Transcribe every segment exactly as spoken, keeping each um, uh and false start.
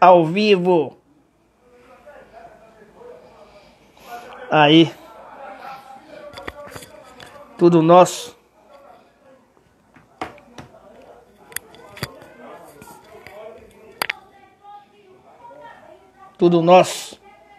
Ao vivo. Aí. Tudo nosso. Tudo nosso.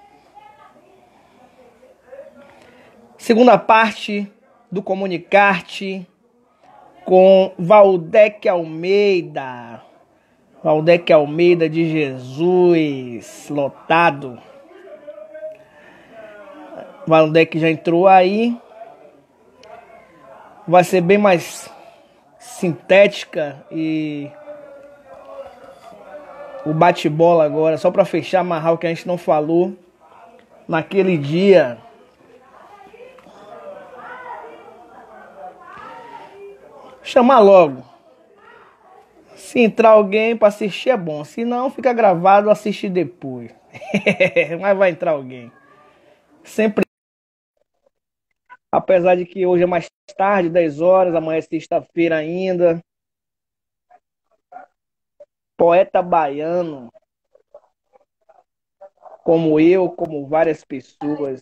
Segunda parte do Comunicarte com Valdec Almeida. Valdec Almeida de Jesus, lotado. Valdec já entrou aí. Vai ser bem mais sintética e o bate-bola agora, só para fechar, amarrar o que a gente não falou naquele dia. Chamar logo. Se entrar alguém para assistir é bom, se não fica gravado, assiste depois. Mas vai entrar alguém. Sempre. Apesar de que hoje é mais tarde, dez horas, amanhã é sexta-feira ainda. Poeta baiano, como eu, como várias pessoas.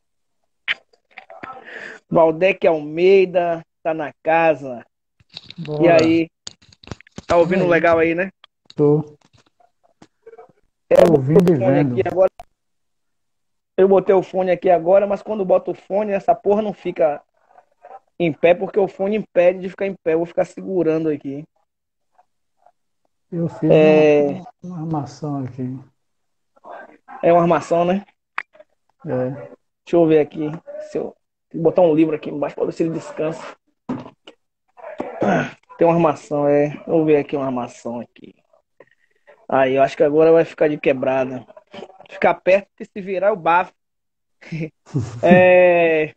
Valdec Almeida tá na casa. Bora. E aí? Tá ouvindo aí? legal aí, né? Tô. É, Tô ouvindo e fone vendo. aqui agora. Eu botei o fone aqui agora, mas quando boto o fone, essa porra não fica em pé, porque o fone impede de ficar em pé. Eu vou ficar segurando aqui. Eu fiz uma, É, uma armação aqui. é uma armação, né? É. Deixa eu ver aqui. Se eu vou botar um livro aqui embaixo para ver se ele descansa. Tem uma armação, é. Vou ver aqui uma armação aqui. Aí, eu acho que agora vai ficar de quebrada. Ficar perto, que se virar o bafo. É...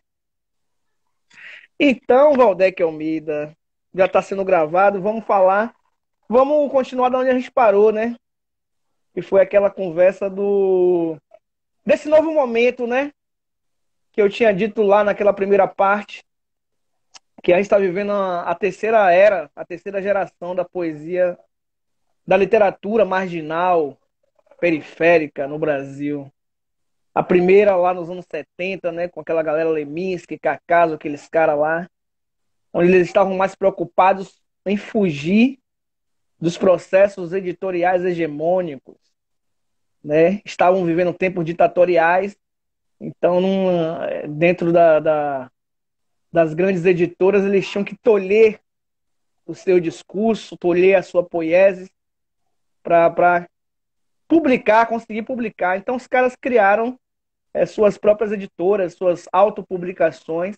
Então, Valdec Almeida, já está sendo gravado. Vamos falar. Vamos continuar de onde a gente parou, né? Que foi aquela conversa do desse novo momento, né? Que eu tinha dito lá naquela primeira parte, que a gente está vivendo a, a terceira era, a terceira geração da poesia, da literatura marginal, periférica no Brasil. A primeira lá nos anos setenta, né? Com aquela galera Leminski, Cacaso, aqueles caras lá, onde eles estavam mais preocupados em fugir dos processos editoriais hegemônicos, né? Estavam vivendo tempos ditatoriais. Então, num, dentro da, da, das grandes editoras, eles tinham que tolher o seu discurso, tolher a sua poiesia para publicar, conseguir publicar. Então, os caras criaram é, suas próprias editoras, suas autopublicações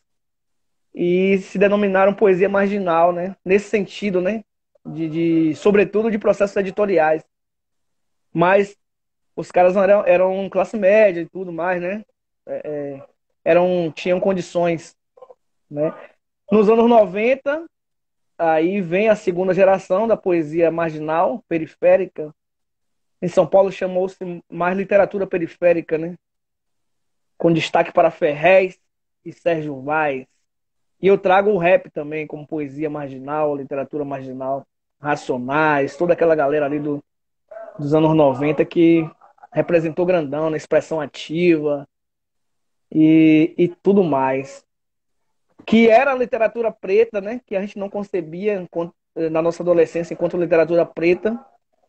e se denominaram poesia marginal, né? Nesse sentido, né? De, de, sobretudo de processos editoriais. Mas os caras não eram, eram classe média e tudo mais, né? É, eram, tinham condições, né? Nos anos noventa, aí vem a segunda geração da poesia marginal, periférica. Em São Paulo chamou-se mais literatura periférica, né? Com destaque para Ferrez e Sérgio Vaz. E eu trago o rap também como poesia marginal, literatura marginal, Racionais, toda aquela galera ali do, dos anos noventa que representou grandão na expressão ativa e, e tudo mais. Que era a literatura preta, né? Que a gente não concebia enquanto, na nossa adolescência enquanto literatura preta,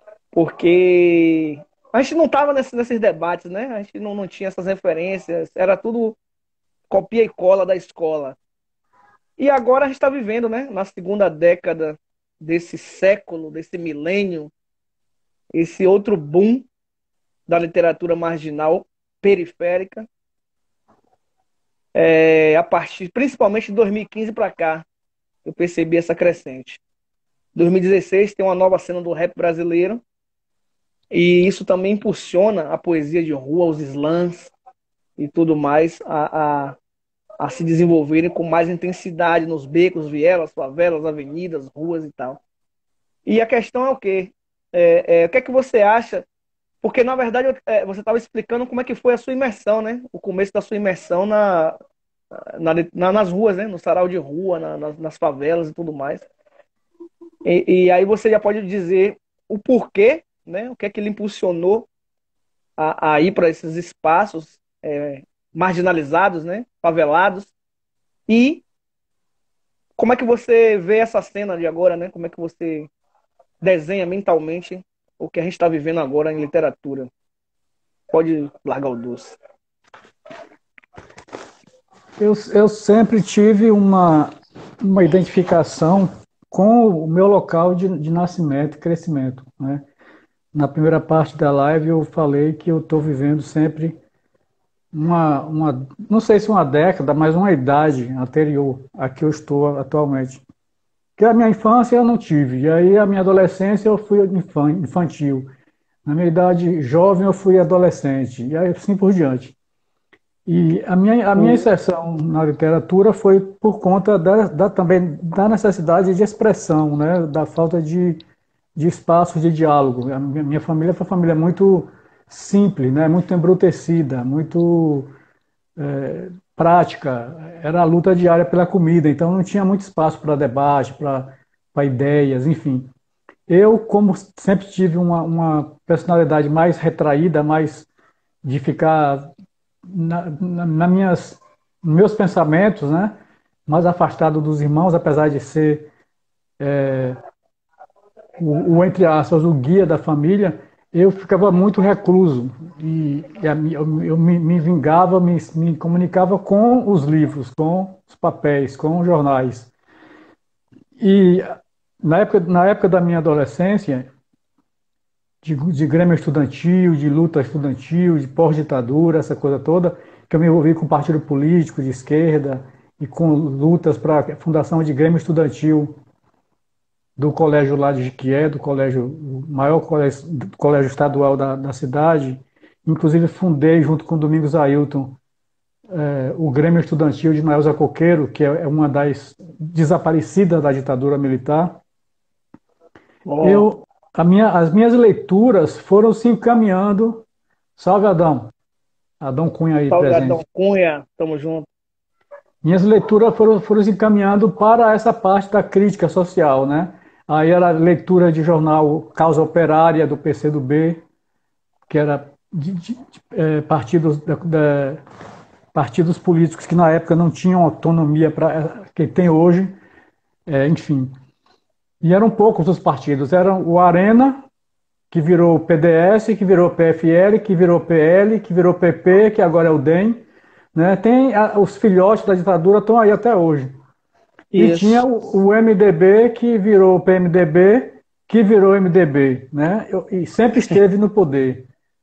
porque a gente não estava nesse, nesses debates, né? A gente não, não tinha essas referências, era tudo copia e cola da escola. E agora a gente está vivendo, né? Na segunda década desse século, desse milênio, esse outro boom da literatura marginal periférica, é, a partir, principalmente de dois mil e quinze para cá, eu percebi essa crescente. dois mil e dezesseis tem uma nova cena do rap brasileiro e isso também impulsiona a poesia de rua, os slams e tudo mais a, a, a se desenvolverem com mais intensidade nos becos, vielas, favelas, avenidas, ruas e tal. E a questão é o quê? É, é, o que é que você acha? Porque, na verdade, é, você estava explicando como é que foi a sua imersão, né? O começo da sua imersão na, na, na, nas ruas, né? No sarau de rua, na, nas, nas favelas e tudo mais. E, e aí você já pode dizer o porquê né? O que é que ele impulsionou a, a ir para esses espaços é, marginalizados, né? Favelados. E como é que você vê essa cena de agora, né? Como é que você desenha mentalmente o que a gente está vivendo agora em literatura? Pode largar o doce. Eu, eu sempre tive uma, uma identificação com o meu local de, de nascimento e crescimento, né? Na primeira parte da live eu falei que eu estou vivendo sempre uma, uma, não sei se uma década, mas uma idade anterior à que eu estou atualmente. Porque a minha infância eu não tive, e aí a minha adolescência eu fui infantil. Na minha idade jovem eu fui adolescente, e aí assim por diante. E a minha, a minha inserção na literatura foi por conta da, da, também da necessidade de expressão, né? Da falta de, de espaços de diálogo. A minha, minha família foi uma família muito simples, né? Muito embrutecida, muito é, prática. Era a luta diária pela comida, então não tinha muito espaço para debate, para ideias, enfim. Eu, como sempre tive uma, uma personalidade mais retraída, mais de ficar na, na, na minhas, meus pensamentos, né? Mais afastado dos irmãos, apesar de ser é, o, o, entre aspas, o guia da família, eu ficava muito recluso e, e a, eu, eu me, me vingava, me, me comunicava com os livros, com os papéis, com os jornais. E na época, na época da minha adolescência, de, de grêmio estudantil, de luta estudantil, de pós-ditadura, essa coisa toda, que eu me envolvi com partido político de esquerda e com lutas para a fundação de grêmio estudantil do colégio lá de Jequié, do colégio, o maior colégio, colégio estadual da, da cidade. Inclusive fundei, junto com Domingos Ailton, é, o Grêmio Estudantil de Naelza Coqueiro, que é uma das desaparecidas da ditadura militar. Oh. Eu, a minha, as minhas leituras foram se encaminhando. Salve, Adão. Adão Cunha aí, Salve, presente. Adão Cunha, tamo junto. Minhas leituras foram, foram se encaminhando para essa parte da crítica social, né? Aí era leitura de jornal Causa Operária, do P C do B, que era de, de, de é, partidos, da, da, partidos políticos que na época não tinham autonomia para que tem hoje, é, enfim. E eram poucos os partidos, eram o Arena, que virou P D S, que virou P F L, que virou P L, que virou P P, que agora é o D E M, né? Tem a, os filhotes da ditadura estão aí até hoje. Isso. E tinha o, o M D B, que virou P M D B, que virou M D B, né? E sempre esteve no poder.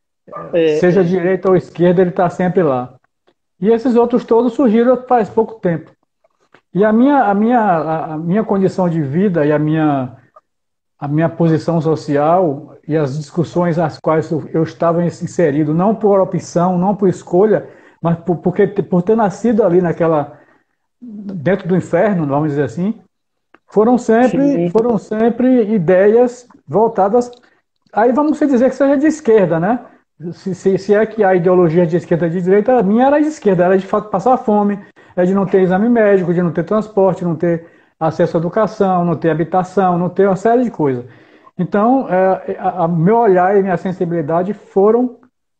É, Seja é. direita ou esquerda, ele está sempre lá. E esses outros todos surgiram faz pouco tempo. E a minha, a minha, a minha condição de vida e a minha, a minha posição social e as discussões às quais eu estava inserido, não por opção, não por escolha, mas por, porque, por ter nascido ali naquela, dentro do inferno, vamos dizer assim, foram sempre, foram sempre ideias voltadas, aí vamos dizer que seja de esquerda, né? Se, se, se é que a ideologia de esquerda e de direita, a minha era de esquerda, era de fato passar fome, é de não ter exame médico, de não ter transporte, não ter acesso à educação, não ter habitação, não ter uma série de coisas. Então, é, a, a meu olhar e minha sensibilidade foram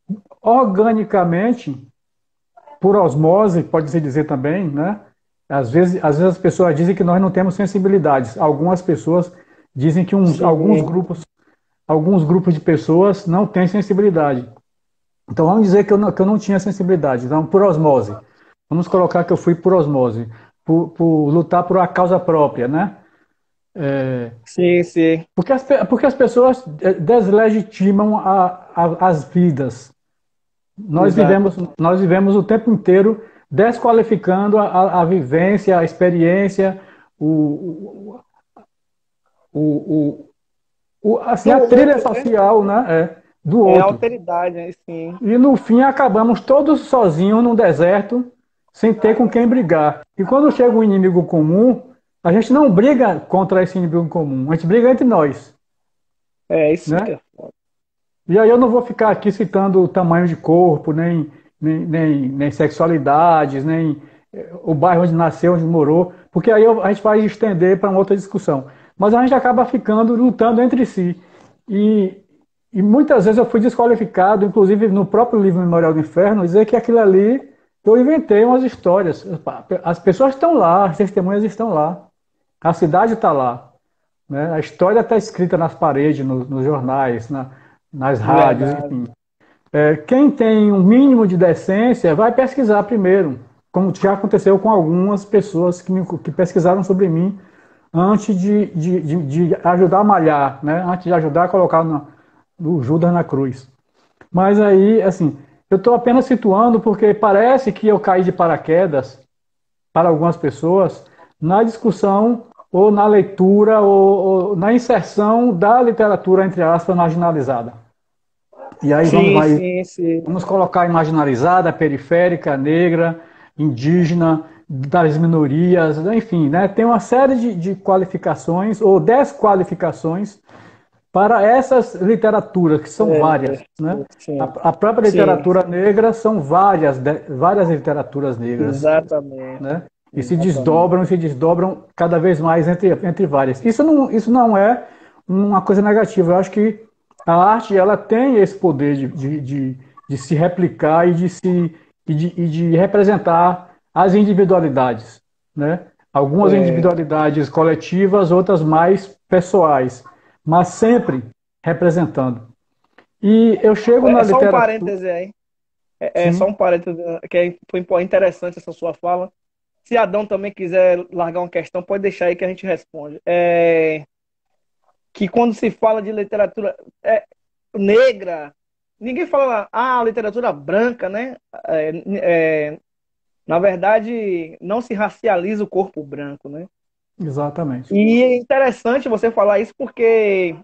organicamente, por osmose, pode-se dizer também, né? Às vezes, às vezes as pessoas dizem que nós não temos sensibilidades. Algumas pessoas dizem que uns, alguns grupos, alguns grupos de pessoas não têm sensibilidade. Então vamos dizer que eu não, que eu não tinha sensibilidade. Então, por osmose. Vamos colocar que eu fui por osmose, por, por lutar por uma causa própria, né? É, sim, sim. Porque as, porque as pessoas deslegitimam a, a, as vidas. Nós vivemos, nós vivemos o tempo inteiro desqualificando a, a vivência, a experiência, o, o, o, o, assim, a trilha social, né? É, do outro. É a alteridade, né? Sim. E no fim acabamos todos sozinhos num deserto, sem ter com quem brigar. E quando chega um inimigo comum, a gente não briga contra esse inimigo comum, a gente briga entre nós. É, isso né? que é foda. E aí eu não vou ficar aqui citando o tamanho de corpo, nem, nem, nem, nem sexualidades, nem o bairro onde nasceu, onde morou, porque aí a gente vai estender para uma outra discussão. Mas a gente acaba ficando, lutando entre si. E, e muitas vezes eu fui desqualificado, inclusive no próprio livro Memorial do Inferno, dizer que aquilo ali eu inventei umas histórias. As pessoas estão lá, as testemunhas estão lá, a cidade está lá, né? A história está escrita nas paredes, no, nos jornais, na, nas rádios, Verdade. enfim. É, quem tem um mínimo de decência vai pesquisar primeiro, como já aconteceu com algumas pessoas que, me, que pesquisaram sobre mim antes de, de, de, de ajudar a malhar, né? Antes de ajudar a colocar no, o Judas na cruz. Mas aí, assim, eu estou apenas situando porque parece que eu caí de paraquedas para algumas pessoas na discussão ou na leitura ou, ou na inserção da literatura, entre aspas, marginalizada. E aí vamos, Sim, vai, sim, sim. vamos colocar marginalizada, periférica, negra, indígena, das minorias, enfim, né? Tem uma série de, de qualificações ou desqualificações para essas literaturas, que são várias, É, né? A, sim, a própria sim, literatura negra são várias, de, várias literaturas negras, exatamente, né? E se exatamente. desdobram, se desdobram cada vez mais entre, entre várias. Isso não, isso não é uma coisa negativa. Eu acho que a arte ela tem esse poder de, de, de, de se replicar e de, se, e de, e de representar as individualidades, né? Algumas É, individualidades coletivas, outras mais pessoais, mas sempre representando. E eu chego na é só um literatura. parêntese aí. É, é só Sim, um parêntese que é, foi impo- interessante essa sua fala. Se Adão também quiser largar uma questão, pode deixar aí que a gente responde. É, que quando se fala de literatura é, negra, ninguém fala, ah, literatura branca, né? É, é, na verdade, não se racializa o corpo branco, né? exatamente. E é interessante você falar isso porque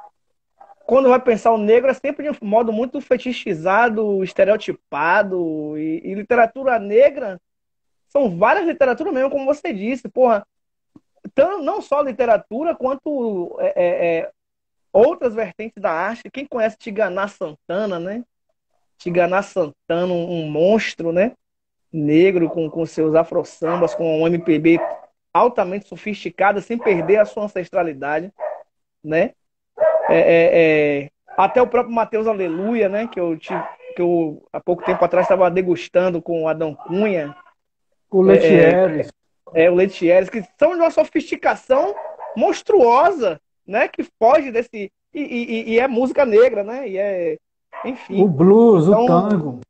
quando vai pensar o negro é sempre de um modo muito fetichizado, estereotipado, e, e literatura negra são várias literaturas mesmo, como você disse, porra, tão, não só literatura, quanto é, é, é, outras vertentes da arte. Quem conhece Tiganá Santana, né? Tiganá Santana, um, um monstro, né? Negro, com, com seus afro-sambas, com um M P B altamente sofisticado, sem perder a sua ancestralidade, né? É, é, é, até o próprio Mateus Aleluia, né? Que eu, tive, que eu há pouco tempo atrás estava degustando com o Adão Cunha, O é, Letieres, é, é, o Letieres, que são de uma sofisticação monstruosa, né? Que foge desse. E, e, e é música negra, né? E é. o Enfim. blues, o Então, tango,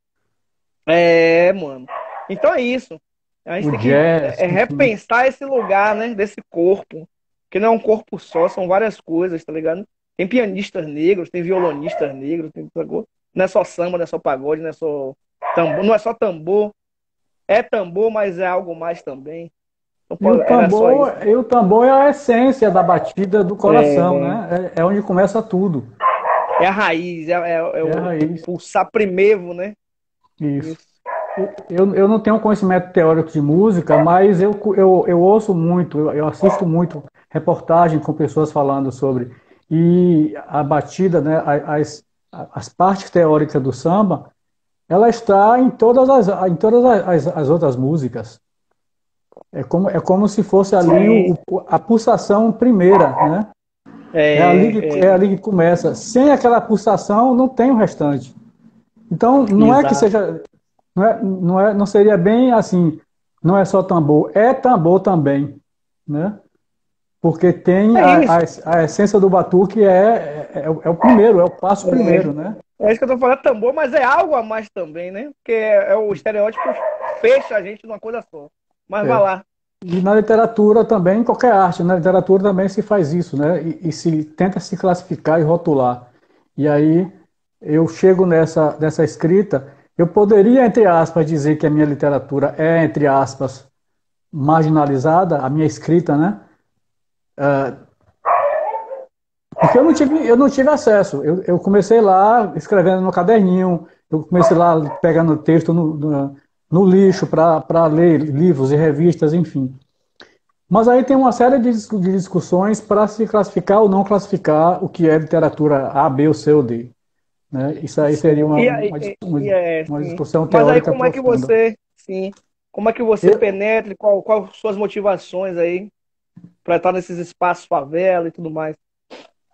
é, mano. Então é isso. A gente o tem que jazz, é, enfim. repensar esse lugar, né? Desse corpo. Que não é um corpo só, são várias coisas, tá ligado? Tem pianistas negros, tem violonistas negros, tem... não é só samba, não é só pagode, não é só tambor, não é só tambor. É tambor, mas é algo mais também. E o Então, era só isso. tambor, e o tambor é a essência da batida do coração, né? É, é onde começa tudo. É a raiz, é, é, é É a o raiz. pulsar primevo, né? Isso. Isso. Eu, eu não tenho conhecimento teórico de música, mas eu, eu, eu ouço muito, eu, eu assisto muito reportagem com pessoas falando sobre. E a batida, né, as, as partes teóricas do samba, ela está em todas as, em todas as, as outras músicas. É como, é como se fosse ali Sim. o, o- a pulsação primeira, né? É ali que, É, é é, ali que começa. Sem aquela pulsação, não tem o restante. Então, não é que exato. seja, não é, não é, não seria bem assim, não é só tambor, é tambor também, né? Porque tem É a, a, isso. a essência do batuque é, é, é o é o primeiro, é o passo primeiro, né? É isso que eu tô falando, tambor, mas é algo a mais também, né? Porque é, é o estereótipo fecha a gente numa coisa só. Mas vai É. lá. E na literatura também, em qualquer arte, na literatura também se faz isso, né? E, e se tenta se classificar e rotular. E aí eu chego nessa, nessa escrita, eu poderia, entre aspas, dizer que a minha literatura é, entre aspas, marginalizada, a minha escrita, né? Porque eu não tive, eu não tive acesso. Eu, eu comecei lá escrevendo no caderninho, eu comecei lá pegando texto no, no, no lixo para ler livros e revistas, enfim. Mas aí tem uma série de, de discussões para se classificar ou não classificar o que é literatura A, B ou C ou D. Né? Isso aí seria Sim. uma, E, uma, e, uma, e é, uma sim. discussão Mas aí teórica como é que profunda. você, sim, como é que você Eu, penetra, qual, quais suas motivações aí para estar nesses espaços favela e tudo mais?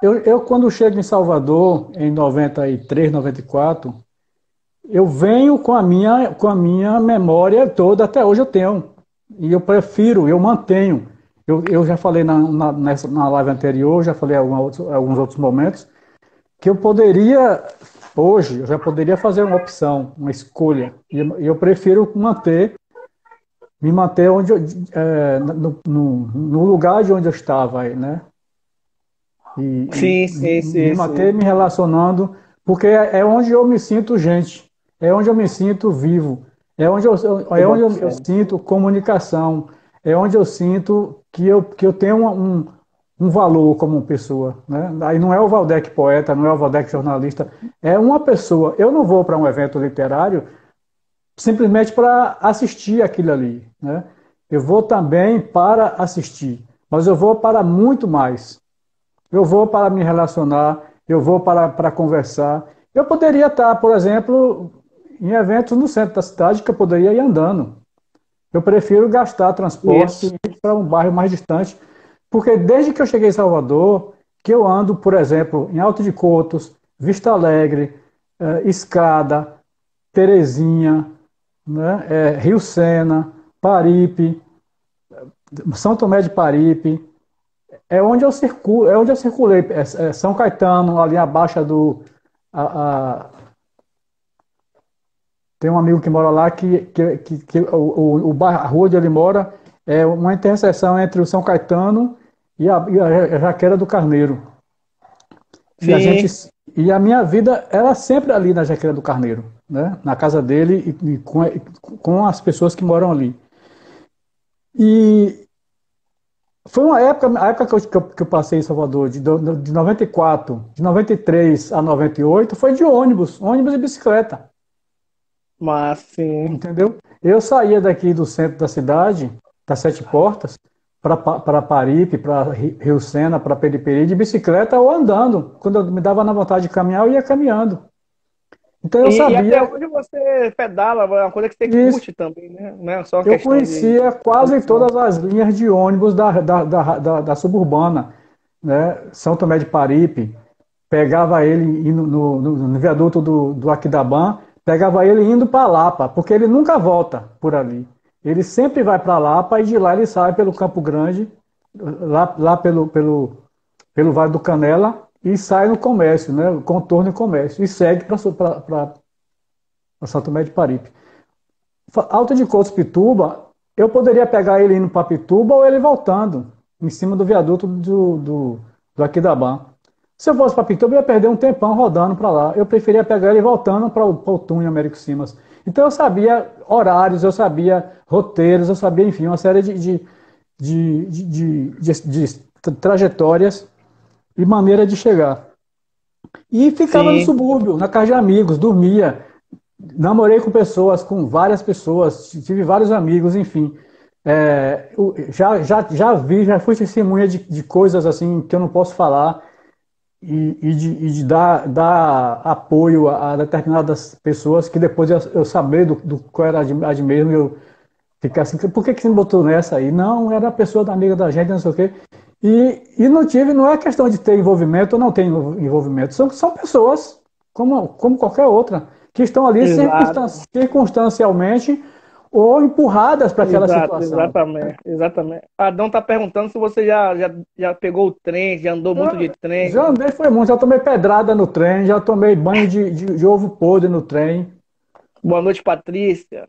eu, eu quando chego em Salvador, em noventa e três, noventa e quatro, eu venho com a minha, com a minha memória toda, até hoje eu tenho. E eu prefiro, eu mantenho. Eu, eu já falei na, na, nessa, na live anterior, já falei em alguns, alguns outros momentos, que eu poderia, hoje, eu já poderia fazer uma opção, uma escolha. E eu, eu prefiro manter, me manter onde eu, é, no, no, no lugar de onde eu estava aí, né? E, e Sim, sim, me sim, manter sim. me relacionando, porque é é onde eu me sinto gente, é onde eu me sinto vivo, é onde eu, Eu é onde boto eu, eu fé. sinto comunicação, é onde eu sinto que eu, que eu tenho um, um, um valor como pessoa, né? Aí não é o Valdec poeta, não é o Valdec jornalista, é uma pessoa. Eu não vou para um evento literário simplesmente para assistir aquilo ali, né? Eu vou também para assistir, mas eu vou para muito mais. Eu vou para me relacionar, eu vou para, para conversar. Eu poderia estar, por exemplo, em eventos no centro da cidade que eu poderia ir andando. Eu prefiro gastar transporte Isso. e ir para um bairro mais distante, porque desde que eu cheguei em Salvador, que eu ando, por exemplo, em Alto de Cotos, Vista Alegre, eh, Escada, Terezinha, né, eh, Rio Sena, Paripe, São Tomé de Paripe, é onde eu circulo, é onde eu circulei. É, é São Caetano, ali abaixo do. A, a- tem um amigo que mora lá que, que, que, que o, o, o bairro- a rua onde ele mora é uma interseção entre o São Caetano e a, e a Jaqueira do Carneiro. E a gente Sim. e a minha vida era sempre ali na Jaqueira do Carneiro, né? Na casa dele e, e com, com as pessoas que moram ali. E foi uma época, a época que eu, que eu, que eu passei em Salvador, de, do- de noventa e quatro, de noventa e três a noventa e oito, foi de ônibus, ônibus e bicicleta, Mas sim. entendeu? Eu saía daqui do centro da cidade, das Sete Portas, para Paripe, para Rio Sena, para Periperi, de bicicleta ou andando. Quando eu me dava na vontade de caminhar, eu ia caminhando. Então eu E, e até sabia onde você pedala, é uma coisa que você isso. curte também, né? Não é só uma Eu questão de conhecia quase opção. todas as linhas de ônibus da, da, da, da, da suburbana, né? São Tomé de Paripe, pegava ele indo no, no, no viaduto do, do Aquidabã, pegava ele indo para Lapa, porque ele nunca volta por ali. Ele sempre vai para Lapa e de lá ele sai pelo Campo Grande, lá, lá pelo, pelo, pelo Vale do Canela e sai no comércio, né? Contorno e comércio, e segue para São Tomé de Paripe. Alto de Coutos Pituba, eu poderia pegar ele indo para Pituba ou ele voltando, em cima do viaduto do, do, do Aquidabã. Se eu fosse para Pituba, eu ia perder um tempão rodando para lá. Eu preferia pegar ele voltando para o, o túnel Américo Simas. Então eu sabia horários, eu sabia roteiros, eu sabia, enfim, uma série de, de, de, de, de, de, de trajetórias e maneira de chegar. E ficava no Sim. subúrbio, na casa de amigos, dormia. Namorei com pessoas, com várias pessoas, tive vários amigos, enfim. É, já, já, já vi, já fui testemunha de, de coisas assim que eu não posso falar e, e de, e de dar, dar apoio a, a determinadas pessoas que depois eu, eu saber do, do qual era a de mesmo, eu ficar assim, por que, que você me botou nessa aí? Não, era a pessoa da amiga da gente, não sei o quê. E, e não tive, não é questão de ter envolvimento ou não ter envolvimento, são, são pessoas, como, como qualquer outra, que estão ali circunstan Exato. circunstancialmente ou empurradas para aquela Exato, situação. exatamente, exatamente. Adão tá perguntando se você já, já, já pegou o trem, já andou muito de Eu, já trem. andei, foi muito, já tomei pedrada no trem, já tomei banho de, de, de ovo podre no trem, Boa noite, Patrícia.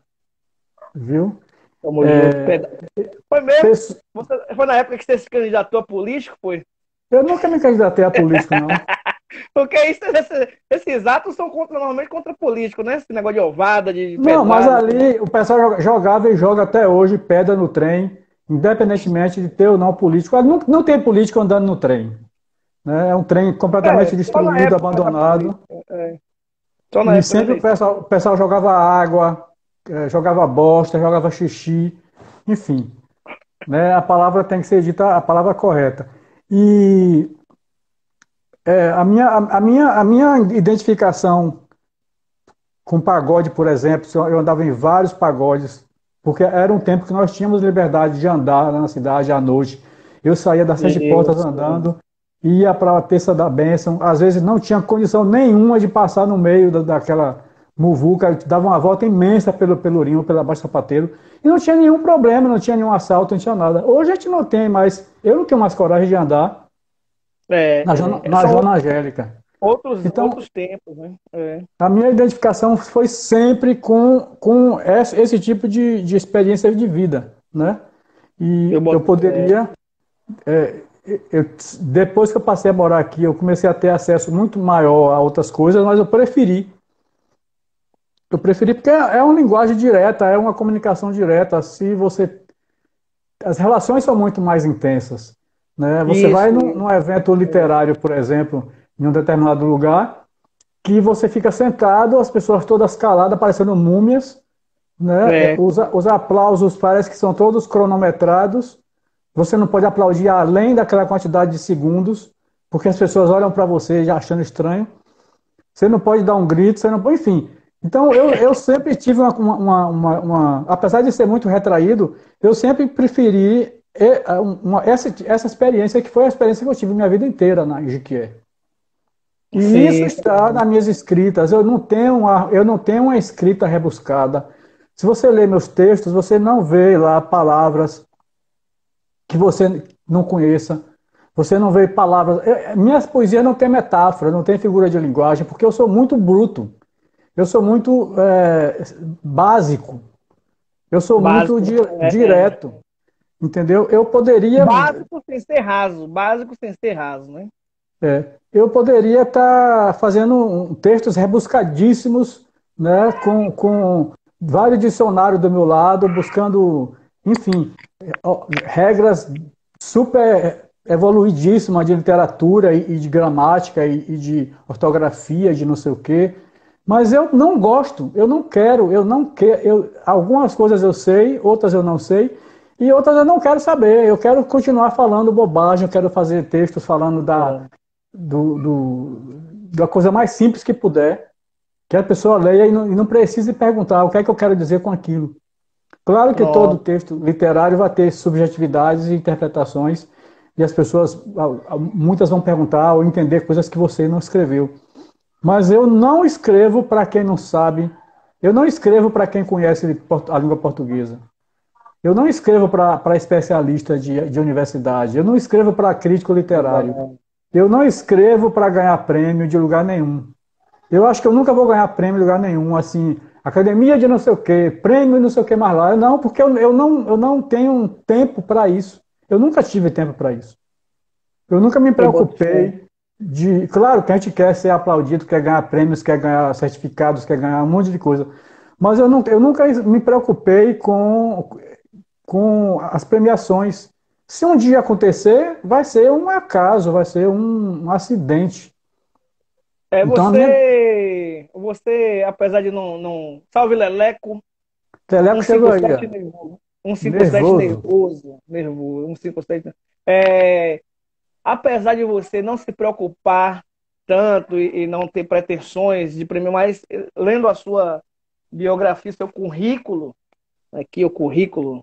viu? Tamo junto. É, Peda- Foi mesmo? pesso- Você, foi na época que você se candidatou a político, foi? eu nunca me candidatei a político, não. Porque isso, esse- esses atos são contra, normalmente contra político, né? Esse negócio de ovada, de Não, mas pedrada. ali o pessoal joga- jogava e joga até hoje pedra no trem, independentemente de ter ou não político. Ali Não, não tem político andando no trem, né? É um trem É, completamente só na destruído, época da abandonado. política. É, só na E época da sempre o eleição. pessoal, o pessoal jogava água, eh, jogava bosta, jogava xixi, enfim, né? A palavra tem que ser dita a palavra correta. E eh, a minha, a, a minha, a minha identificação com pagode, por exemplo, eu andava em vários pagodes, porque era um tempo que nós tínhamos liberdade de andar na cidade à noite. Eu saía das sete portas Isso. andando. ia para a terça da bênção, às vezes não tinha condição nenhuma de passar no meio da, daquela muvuca, dava uma volta imensa pelo Pelourinho, pela Baixo Sapateiro, e não tinha nenhum problema, não tinha nenhum assalto, não tinha nada. Hoje a gente não tem mais, eu não tenho mais coragem de andar É, na, Jona- é, na são Joana Angélica. outros, Então, outros tempos, né? É. a minha identificação foi sempre com, com esse, esse tipo de, de experiência de vida, né? Eu E eu boto fé. poderia, é, eu- depois que eu passei a morar aqui, eu comecei a ter acesso muito maior a outras coisas, mas eu preferi. Eu preferi porque é é uma linguagem direta, é uma comunicação direta. Se você, as relações são muito mais intensas, né? Você vai Isso, num, isso. num evento literário, por exemplo, em um determinado lugar, que você fica sentado, as pessoas todas caladas, parecendo múmias, né? É, É, Os, os aplausos parece que são todos cronometrados. Você não pode aplaudir além daquela quantidade de segundos, porque as pessoas olham para você já achando estranho. Você não pode dar um grito, você não pode, enfim. Então, eu, eu sempre tive uma, uma, uma, uma- apesar de ser muito retraído, eu sempre preferi é, uma- essa, essa experiência que foi a experiência que eu tive minha vida inteira na Jequié. E isso sim, está nas minhas escritas. Eu não tenho uma, eu não tenho uma escrita rebuscada. Se você lê meus textos, você não vê lá palavras que você não conheça. Você não vê palavras. eu- Minhas poesias não têm metáfora, não tem figura de linguagem, porque eu sou muito bruto. Eu sou muito é, básico. Eu sou muito básico. di- É, é. direto. Entendeu? Eu poderia Básico sem ser raso. Básico sem ser raso, né? É, eu poderia estar fazendo um- textos rebuscadíssimos, né, com, com vários dicionários do meu lado, buscando, enfim, ó, regras super evoluidíssimas de literatura e, e de gramática e, e de ortografia, de não sei o quê. Mas eu não gosto, eu não quero, eu não quero. Eu, algumas coisas eu sei, outras eu não sei, e outras eu não quero saber. Eu quero continuar falando bobagem, eu quero fazer textos falando da É. do, do, da coisa mais simples que puder, que a pessoa leia e não, e não precise perguntar o que é que eu quero dizer com aquilo. Claro que todo Pronto. texto literário vai ter subjetividades e interpretações, e as pessoas, muitas vão perguntar ou entender coisas que você não escreveu. Mas eu não escrevo para quem não sabe, eu não escrevo para quem conhece a língua portuguesa. Eu não escrevo para especialista de, de universidade, eu não escrevo para crítico literário. Eu não escrevo para ganhar prêmio de lugar nenhum. Eu acho que eu nunca vou ganhar prêmio de lugar nenhum, assim, academia de não sei o quê, prêmio não sei o que mais lá. Não, porque eu, eu, não, eu não tenho tempo para isso. Eu nunca tive tempo para isso. Eu nunca me Eu boto fé. preocupei de. Claro que a gente quer ser aplaudido, quer ganhar prêmios, quer ganhar certificados, quer ganhar um monte de coisa. Mas eu, não, eu nunca me preocupei com, com as premiações. Se um dia acontecer, vai ser um acaso, vai ser um, um acidente. É Então a minha você, você, apesar de não, não, salve Leleco, Teleco chegou aí, cento e cinquenta e sete ó, nervoso, cento e cinquenta e sete nervoso. nervoso, nervoso, cento e cinquenta e sete. É, apesar de você não se preocupar tanto e, e não ter pretensões de prêmio, mas eh, lendo a sua biografia, seu currículo, aqui o currículo,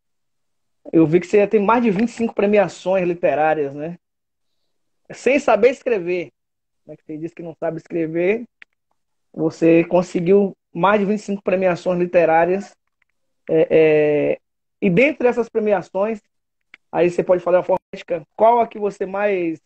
eu vi que você tem mais de vinte e cinco premiações literárias, né? Sem saber escrever, né? Que você disse que não sabe escrever, você conseguiu mais de vinte e cinco premiações literárias. É, é, e dentre essas premiações, aí você pode falar uma forma ética, qual a que você mais,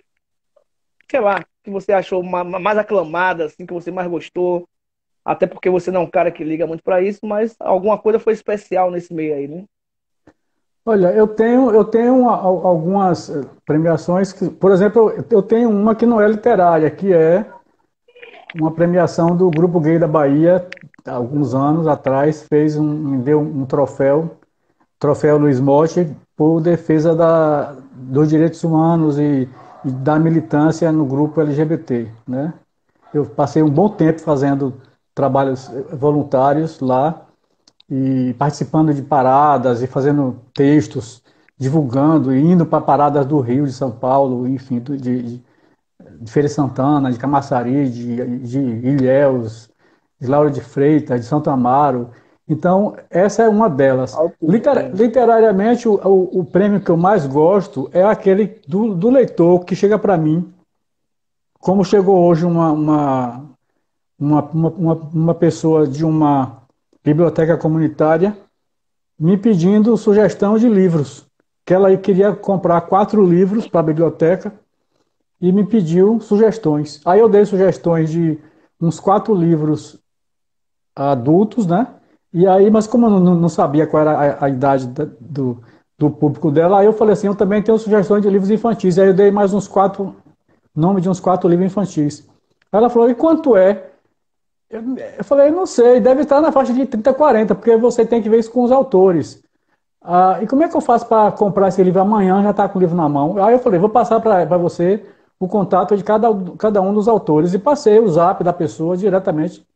sei lá, que você achou ma- ma- mais aclamada, assim, que você mais gostou? Até porque você não é um cara que liga muito para isso, mas alguma coisa foi especial nesse meio aí, né? Olha, eu tenho, eu tenho uma- al- algumas eh, premiações, que, por exemplo, eu eu tenho uma que não é literária, que é uma premiação do Grupo Gay da Bahia, há alguns anos atrás, fez um, me deu um troféu, troféu Luiz Motti, por defesa da, dos direitos humanos e, e da militância no grupo L G B T, né? Eu passei um bom tempo fazendo trabalhos eh, voluntários lá e participando de paradas e fazendo textos, divulgando e indo para paradas do Rio, de São Paulo, enfim, de, de, de Feira de Santana, de Camaçari, de, de Ilhéus, de Lauro de Freitas, de Santo Amaro. Então, essa é uma delas. Alto Liter- nível. literariamente, o, o- o prêmio que eu mais gosto é aquele do, do leitor que chega para mim, como chegou hoje uma, uma, uma, uma, uma uma pessoa de uma biblioteca comunitária me pedindo sugestão de livros, que ela queria comprar quatro livros para a biblioteca e me pediu sugestões. Aí eu dei sugestões de uns quatro livros adultos, né? E aí, mas como eu não, não sabia qual era a, a idade da- do, do público dela, aí eu falei assim, eu também tenho sugestões de livros infantis. Aí eu dei mais uns quatro, nome de uns quatro livros infantis. Aí ela falou, e quanto é? Eu, eu falei, eu não sei, deve estar na faixa de trinta, quarenta, porque você tem que ver isso com os autores. Ah, e como é que eu faço para comprar esse livro amanhã, já está com o livro na mão? Aí eu falei, vou passar para você o contato de cada, cada um dos autores. E passei o zap da pessoa diretamente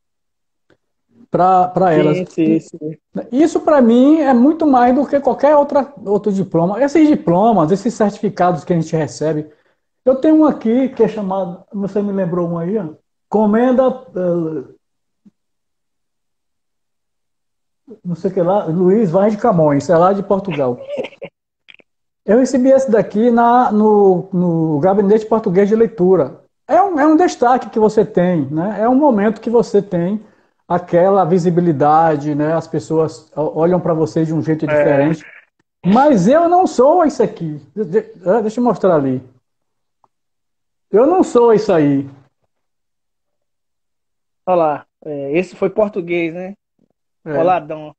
para elas. Sim, sim, E sim. isso para mim é muito mais do que qualquer outra, outro diploma. Esses diplomas, esses certificados que a gente recebe. Eu tenho um aqui que é chamado, você me lembrou um aí, ó, Comenda, eh, não sei o que lá, Luiz Vaz de Camões, é lá de Portugal. Eu recebi esse daqui na, no, no Gabinete Português de Leitura. É um, é um destaque que você tem, né? É um momento que você tem aquela visibilidade, né? As pessoas olham para você de um jeito É, diferente. Mas eu não sou isso aqui. De- ah, Deixa eu mostrar ali. Eu não sou isso aí. olha lá. É, esse foi português, né? É. Boladão.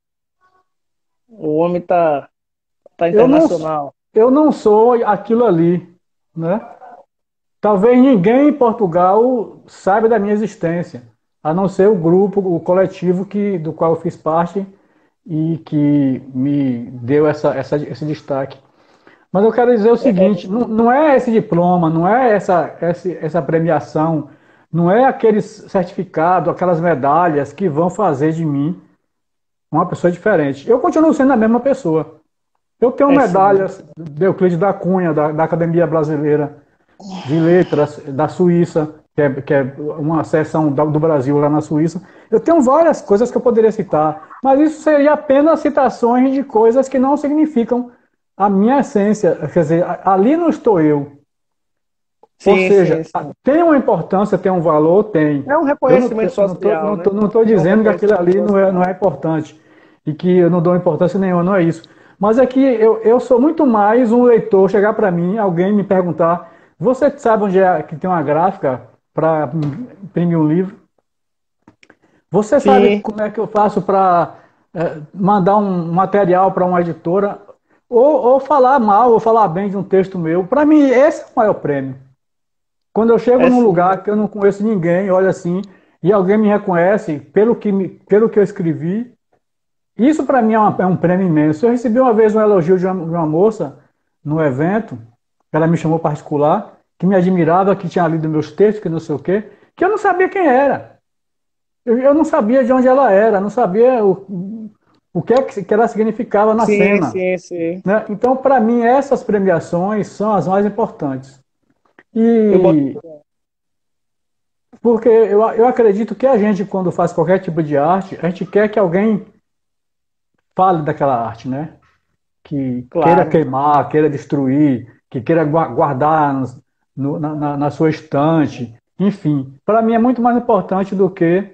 O homem tá, tá Eu não, internacional. eu não sou aquilo ali, né? Talvez ninguém em Portugal saiba da minha existência, a não ser o grupo, o coletivo que, do qual eu fiz parte e que me deu essa, essa, esse destaque. Mas eu quero dizer o seguinte: não, não é esse diploma, não é essa, essa, essa premiação, não é aquele certificado, aquelas medalhas que vão fazer de mim uma pessoa diferente. Eu continuo sendo a mesma pessoa. Eu tenho É sim. medalhas de Euclides da Cunha, da, da Academia Brasileira de Letras da Suíça, que é, que é uma seção do Brasil lá na Suíça. Eu tenho várias coisas que eu poderia citar, mas isso seria apenas citações de coisas que não significam a minha essência. Quer dizer, ali não estou eu. Ou Sim, seja, sim, sim. tem uma importância, tem um valor, tem. É um Eu não reconhecimento estou social, não né? tô, não tô É um dizendo que aquilo reconhecimento ali não é, não social. é importante e que eu não dou importância nenhuma, não é isso. Mas é que eu, eu sou muito mais um leitor chegar para mim, alguém me perguntar: você sabe onde é que tem uma gráfica para imprimir um livro? Você sabe Sim, como é que eu faço para é, mandar um material para uma editora? Ou, ou falar mal, ou falar bem de um texto meu? Para mim, esse é o maior prêmio. Quando eu chego é num sim. lugar que eu não conheço ninguém, olha assim, e alguém me reconhece pelo que, me, pelo que eu escrevi, isso para mim é, uma- é um prêmio imenso. Eu recebi uma vez um elogio de uma, de uma moça no evento, ela me chamou particular, que me admirava, que tinha lido meus textos, que não sei o quê, que eu não sabia quem era. Eu, eu não sabia de onde ela era, não sabia o, o que, é que, que ela significava na Sim, cena. sim, sim. Né? Então, para mim, essas premiações são as mais importantes. Eu boto. E porque eu, eu acredito que a gente, quando faz qualquer tipo de arte, a gente quer que alguém fale daquela arte, né? Que queira Claro. queimar, queira destruir, que queira guardar no, na, na, na sua estante. Enfim, para mim é muito mais importante do que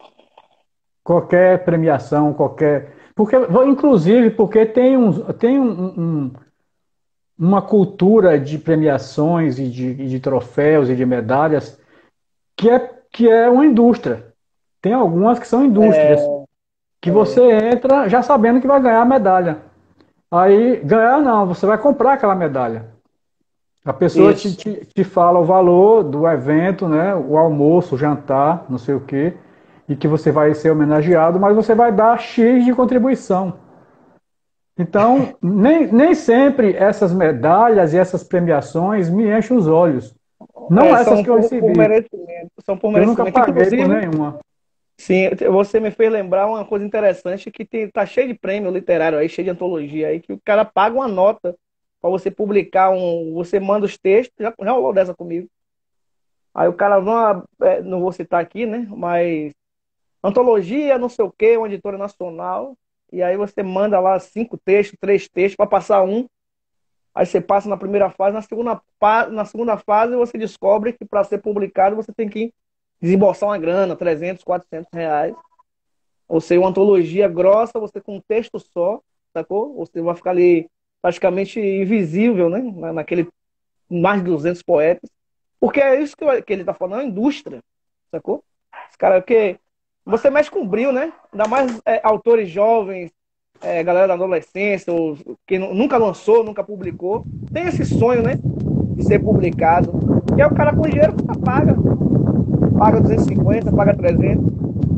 qualquer premiação, qualquer. Porque, inclusive, porque tem, um, tem um, um, uma cultura de premiações e de, e de troféus e de medalhas que é, que é uma indústria. Tem algumas que são indústrias. É, Que você é, entra já sabendo que vai ganhar a medalha. Aí, ganhar não, você vai comprar aquela medalha. A pessoa te, isso. te, te fala o valor do evento, né? O almoço, o jantar, não sei o quê, e que você vai ser homenageado, mas você vai dar X de contribuição. Então, nem, nem sempre essas medalhas e essas premiações me enchem os olhos. Não É, essas são que eu por, por recebi. merecimento. São por Eu nunca merecimento. paguei por Inclusive, nenhuma. sim, você me fez lembrar uma coisa interessante que tem, tá cheio de prêmio literário aí, cheio de antologia aí, que o cara paga uma nota para você publicar um. Você manda os textos, já, já rolou dessa comigo. Aí o cara não, é, não vou citar aqui, né? Mas antologia, não sei o quê, uma editora nacional, e aí você manda lá cinco textos, três textos para passar um, aí você passa na primeira fase, na segunda, na segunda fase você descobre que para ser publicado você tem que desembolsar uma grana, trezentos, quatrocentos reais, ou seja, uma antologia grossa, você com um texto só, sacou? Você vai ficar ali praticamente invisível, né? Naquele mais de duzentos poetas. Porque é isso que, que ele está falando, é uma indústria, sacou? Os caras, porque você mexe com brilho, né? Ainda mais é, autores jovens, é, galera da adolescência, ou, que nunca lançou, nunca publicou, tem esse sonho, né? De ser publicado. E aí o cara com dinheiro paga. Paga duzentos e cinquenta, paga trezentos.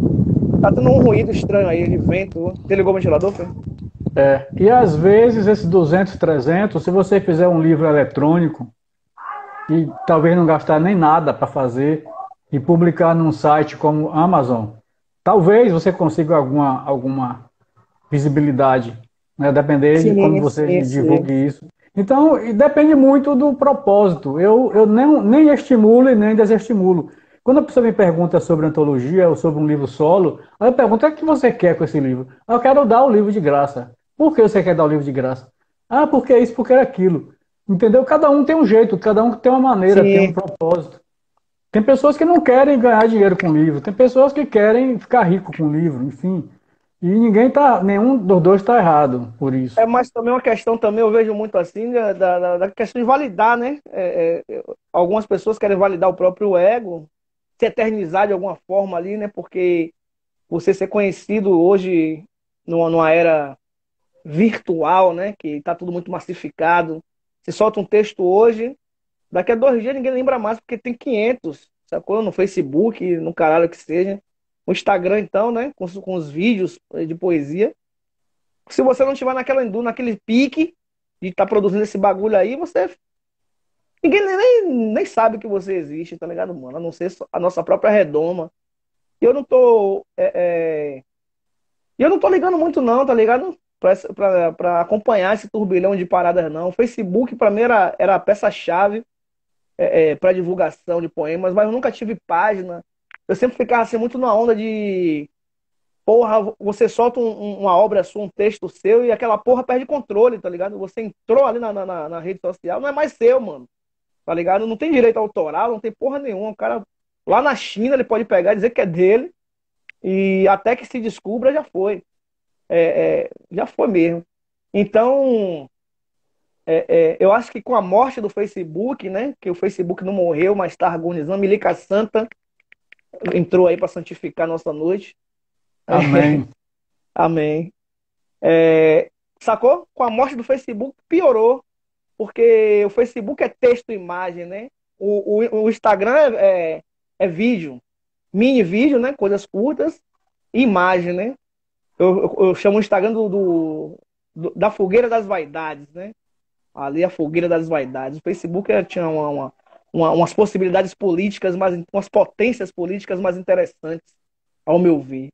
Tá tendo um ruído estranho aí de vento. Você ligou o ventilador, foi? É, e às vezes esses duzentos, trezentos, se você fizer um livro eletrônico e talvez não gastar nem nada para fazer e publicar num site como Amazon, talvez você consiga alguma, alguma visibilidade, né? Depender de como Sim, você sim, sim. divulgue isso. Então, e depende muito do propósito. Eu, eu nem, nem estimulo e nem desestimulo. Quando a pessoa me pergunta sobre antologia ou sobre um livro solo, aí eu pergunto: o que você quer com esse livro? Ah, eu quero dar o livro de graça. Por que você quer dar o livro de graça? Ah, porque é isso, porque é aquilo. Entendeu? Cada um tem um jeito, cada um tem uma maneira, tem um Sim. propósito. Tem pessoas que não querem ganhar dinheiro com livro, tem pessoas que querem ficar rico com livro, enfim. E ninguém tá, nenhum dos dois está errado por isso. É, mas também uma questão também, eu vejo muito assim, da, da, da questão de validar, né? É, é, algumas pessoas querem validar o próprio ego, se eternizar de alguma forma ali, né? Porque você ser conhecido hoje numa, numa era virtual, né? Que está tudo muito massificado. Você solta um texto hoje, daqui a dois dias ninguém lembra mais, porque tem quinhentos, sacou? No Facebook, no caralho que seja. O Instagram, então, né? Com, com os vídeos de poesia. Se você não estiver naquela, naquele pique de estar tá produzindo esse bagulho aí, você. Ninguém nem, nem sabe que você existe, tá ligado, mano? A não ser a nossa própria redoma. E eu não tô. É, é... Eu não tô ligando muito, não, tá ligado? Pra, pra, pra acompanhar esse turbilhão de paradas, não. O Facebook, pra mim, era, era a peça-chave é, é, pra divulgação de poemas, mas eu nunca tive página. Eu sempre ficava assim, muito na onda de. Porra, você solta um- um- uma obra sua, um texto seu, e aquela porra perde controle, tá ligado? Você entrou ali na, na, na- na rede social, não é mais seu, mano. Tá ligado? Não tem direito autoral, não tem porra nenhuma. O cara lá na China ele pode pegar e dizer que é dele, e até que se descubra já foi. É, é, já foi mesmo. Então, é, é, eu acho que com a morte do Facebook, né? Que o Facebook não morreu, mas está agonizando. Milica Santa entrou aí para santificar nossa noite. Amém. Amém. É, sacou? Com a morte do Facebook piorou, porque o Facebook é texto e imagem, né? O, o, o Instagram é, é, é vídeo, mini vídeo, né? Coisas curtas, e imagem, né? Eu, eu, eu chamo o Instagram do, do, do- da fogueira das vaidades, né? Ali a fogueira das vaidades. O Facebook é, tinha uma, uma, uma- umas possibilidades políticas, mais, umas potências políticas mais interessantes, ao meu ver.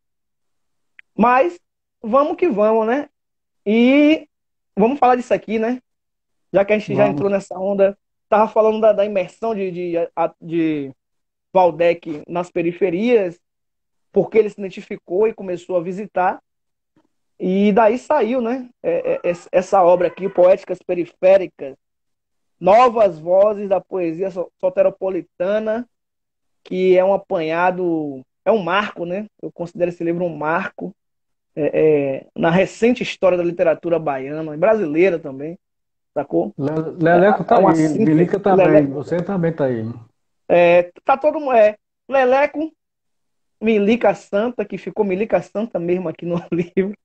Mas vamos que vamos, né? E vamos falar disso aqui, né? Já que a gente já entrou Vamos. nessa onda, tava falando da, da imersão de, de, de Valdec nas periferias, porque ele se identificou e começou a visitar, e daí saiu, né? É, é, essa obra aqui, Poéticas Periféricas, Novas Vozes da Poesia Soteropolitana, que é um apanhado, é um marco, né? Eu considero esse livro um marco é, é, na recente história da literatura baiana e brasileira também, sacou? Le- É, Leleco é tá uma aí, síntese. Milica também, Lelé, você também tá aí. é, tá todo mundo. É, Leleco, Milica Santa, que ficou Milica Santa mesmo aqui no livro.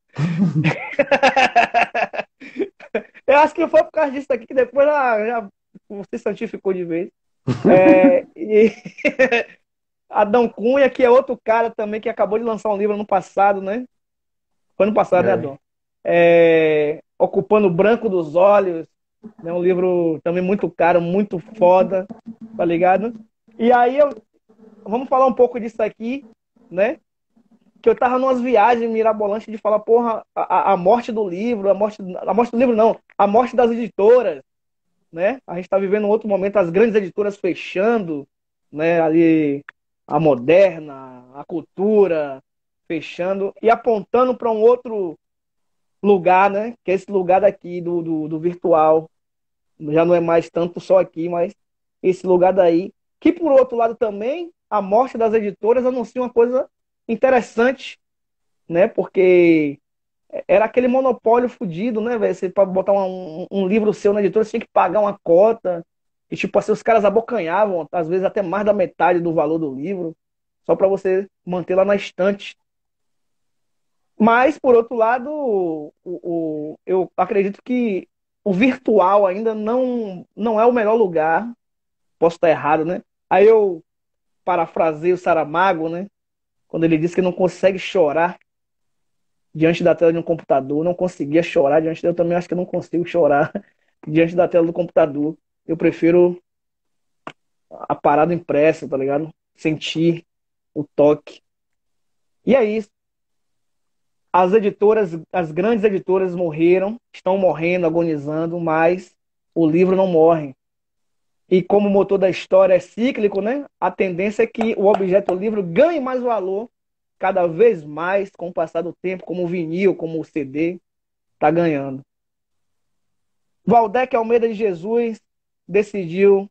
Eu acho que foi por causa disso aqui que depois já, já você santificou de vez. É, e Adão Cunha, que é outro cara também que acabou de lançar um livro no passado, né? Foi no passado, né, É. Adão? É, Ocupando o Branco dos Olhos. É né? Um livro também muito caro, muito foda, tá ligado? E aí, eu, vamos falar um pouco disso aqui, né? Que eu tava numas viagens mirabolantes de falar, porra, a, a morte do livro, a morte, a morte do livro não, a morte das editoras, né? A gente tá vivendo um outro momento, as grandes editoras fechando, né? Ali, a Moderna, a Cultura, fechando e apontando para um outro lugar, né? Que é esse lugar daqui do, do, do virtual. Já não é mais tanto só aqui, mas esse lugar daí. Que, por outro lado, também, a morte das editoras anuncia uma coisa interessante, né? Porque era aquele monopólio fudido, né, velho? Você, para botar um, um livro seu na editora, você tinha que pagar uma cota. E, tipo assim, os caras abocanhavam, às vezes até mais da metade do valor do livro, só para você manter lá na estante. Mas, por outro lado, o, o, eu acredito que o virtual ainda não, não é o melhor lugar. Posso estar errado, né? Aí eu parafraseio o Saramago, né? Quando ele disse que não consegue chorar diante da tela de um computador. Não conseguia chorar diante dela. Eu também acho que eu não consigo chorar diante da tela do computador. Eu prefiro a parada impressa, tá ligado? Sentir o toque. E é isso. As editoras, as grandes editoras morreram, estão morrendo, agonizando, mas o livro não morre. E como o motor da história é cíclico, né? A tendência é que o objeto livro ganhe mais valor cada vez mais com o passar do tempo, como o vinil, como o C D, está ganhando. Valdec Almeida de Jesus decidiu,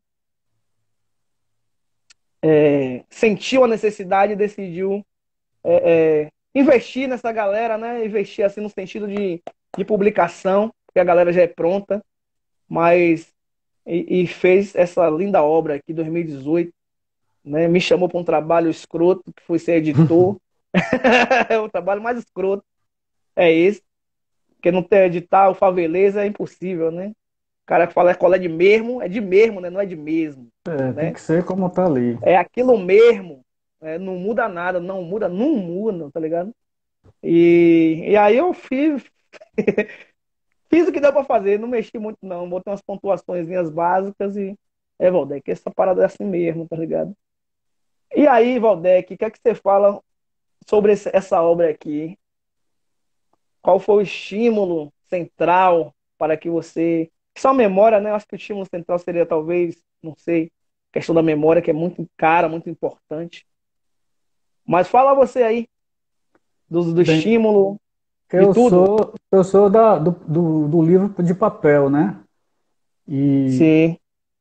é, sentiu a necessidade e decidiu é, é, investir nessa galera, né? Investir assim no sentido de, de publicação, que a galera já é pronta, mas e, e fez essa linda obra aqui em dois mil e dezoito, né? Me chamou para um trabalho escroto, que foi ser editor. É o trabalho mais escroto, é esse, porque não ter editar o Faveleza é impossível, né? O cara que fala é colé de mesmo, é de mesmo, né? Não é de mesmo, É, tem né? que ser como tá ali. É aquilo mesmo, né? Não muda nada, não muda, não muda, tá ligado? E, e aí eu fiz, fiz o que deu pra fazer, não mexi muito não, botei umas pontuações básicas e é, Valdec, essa parada é assim mesmo, tá ligado? E aí, Valdec, o que é que você fala sobre esse, essa obra aqui? Qual foi o estímulo central para que você... Só a memória, né? Eu acho que o estímulo central seria talvez, não sei, questão da memória, que é muito cara, muito importante. Mas fala você aí do, do Bem, estímulo, de eu tudo. sou, eu sou da, do, do, do livro de papel, né? E Sim.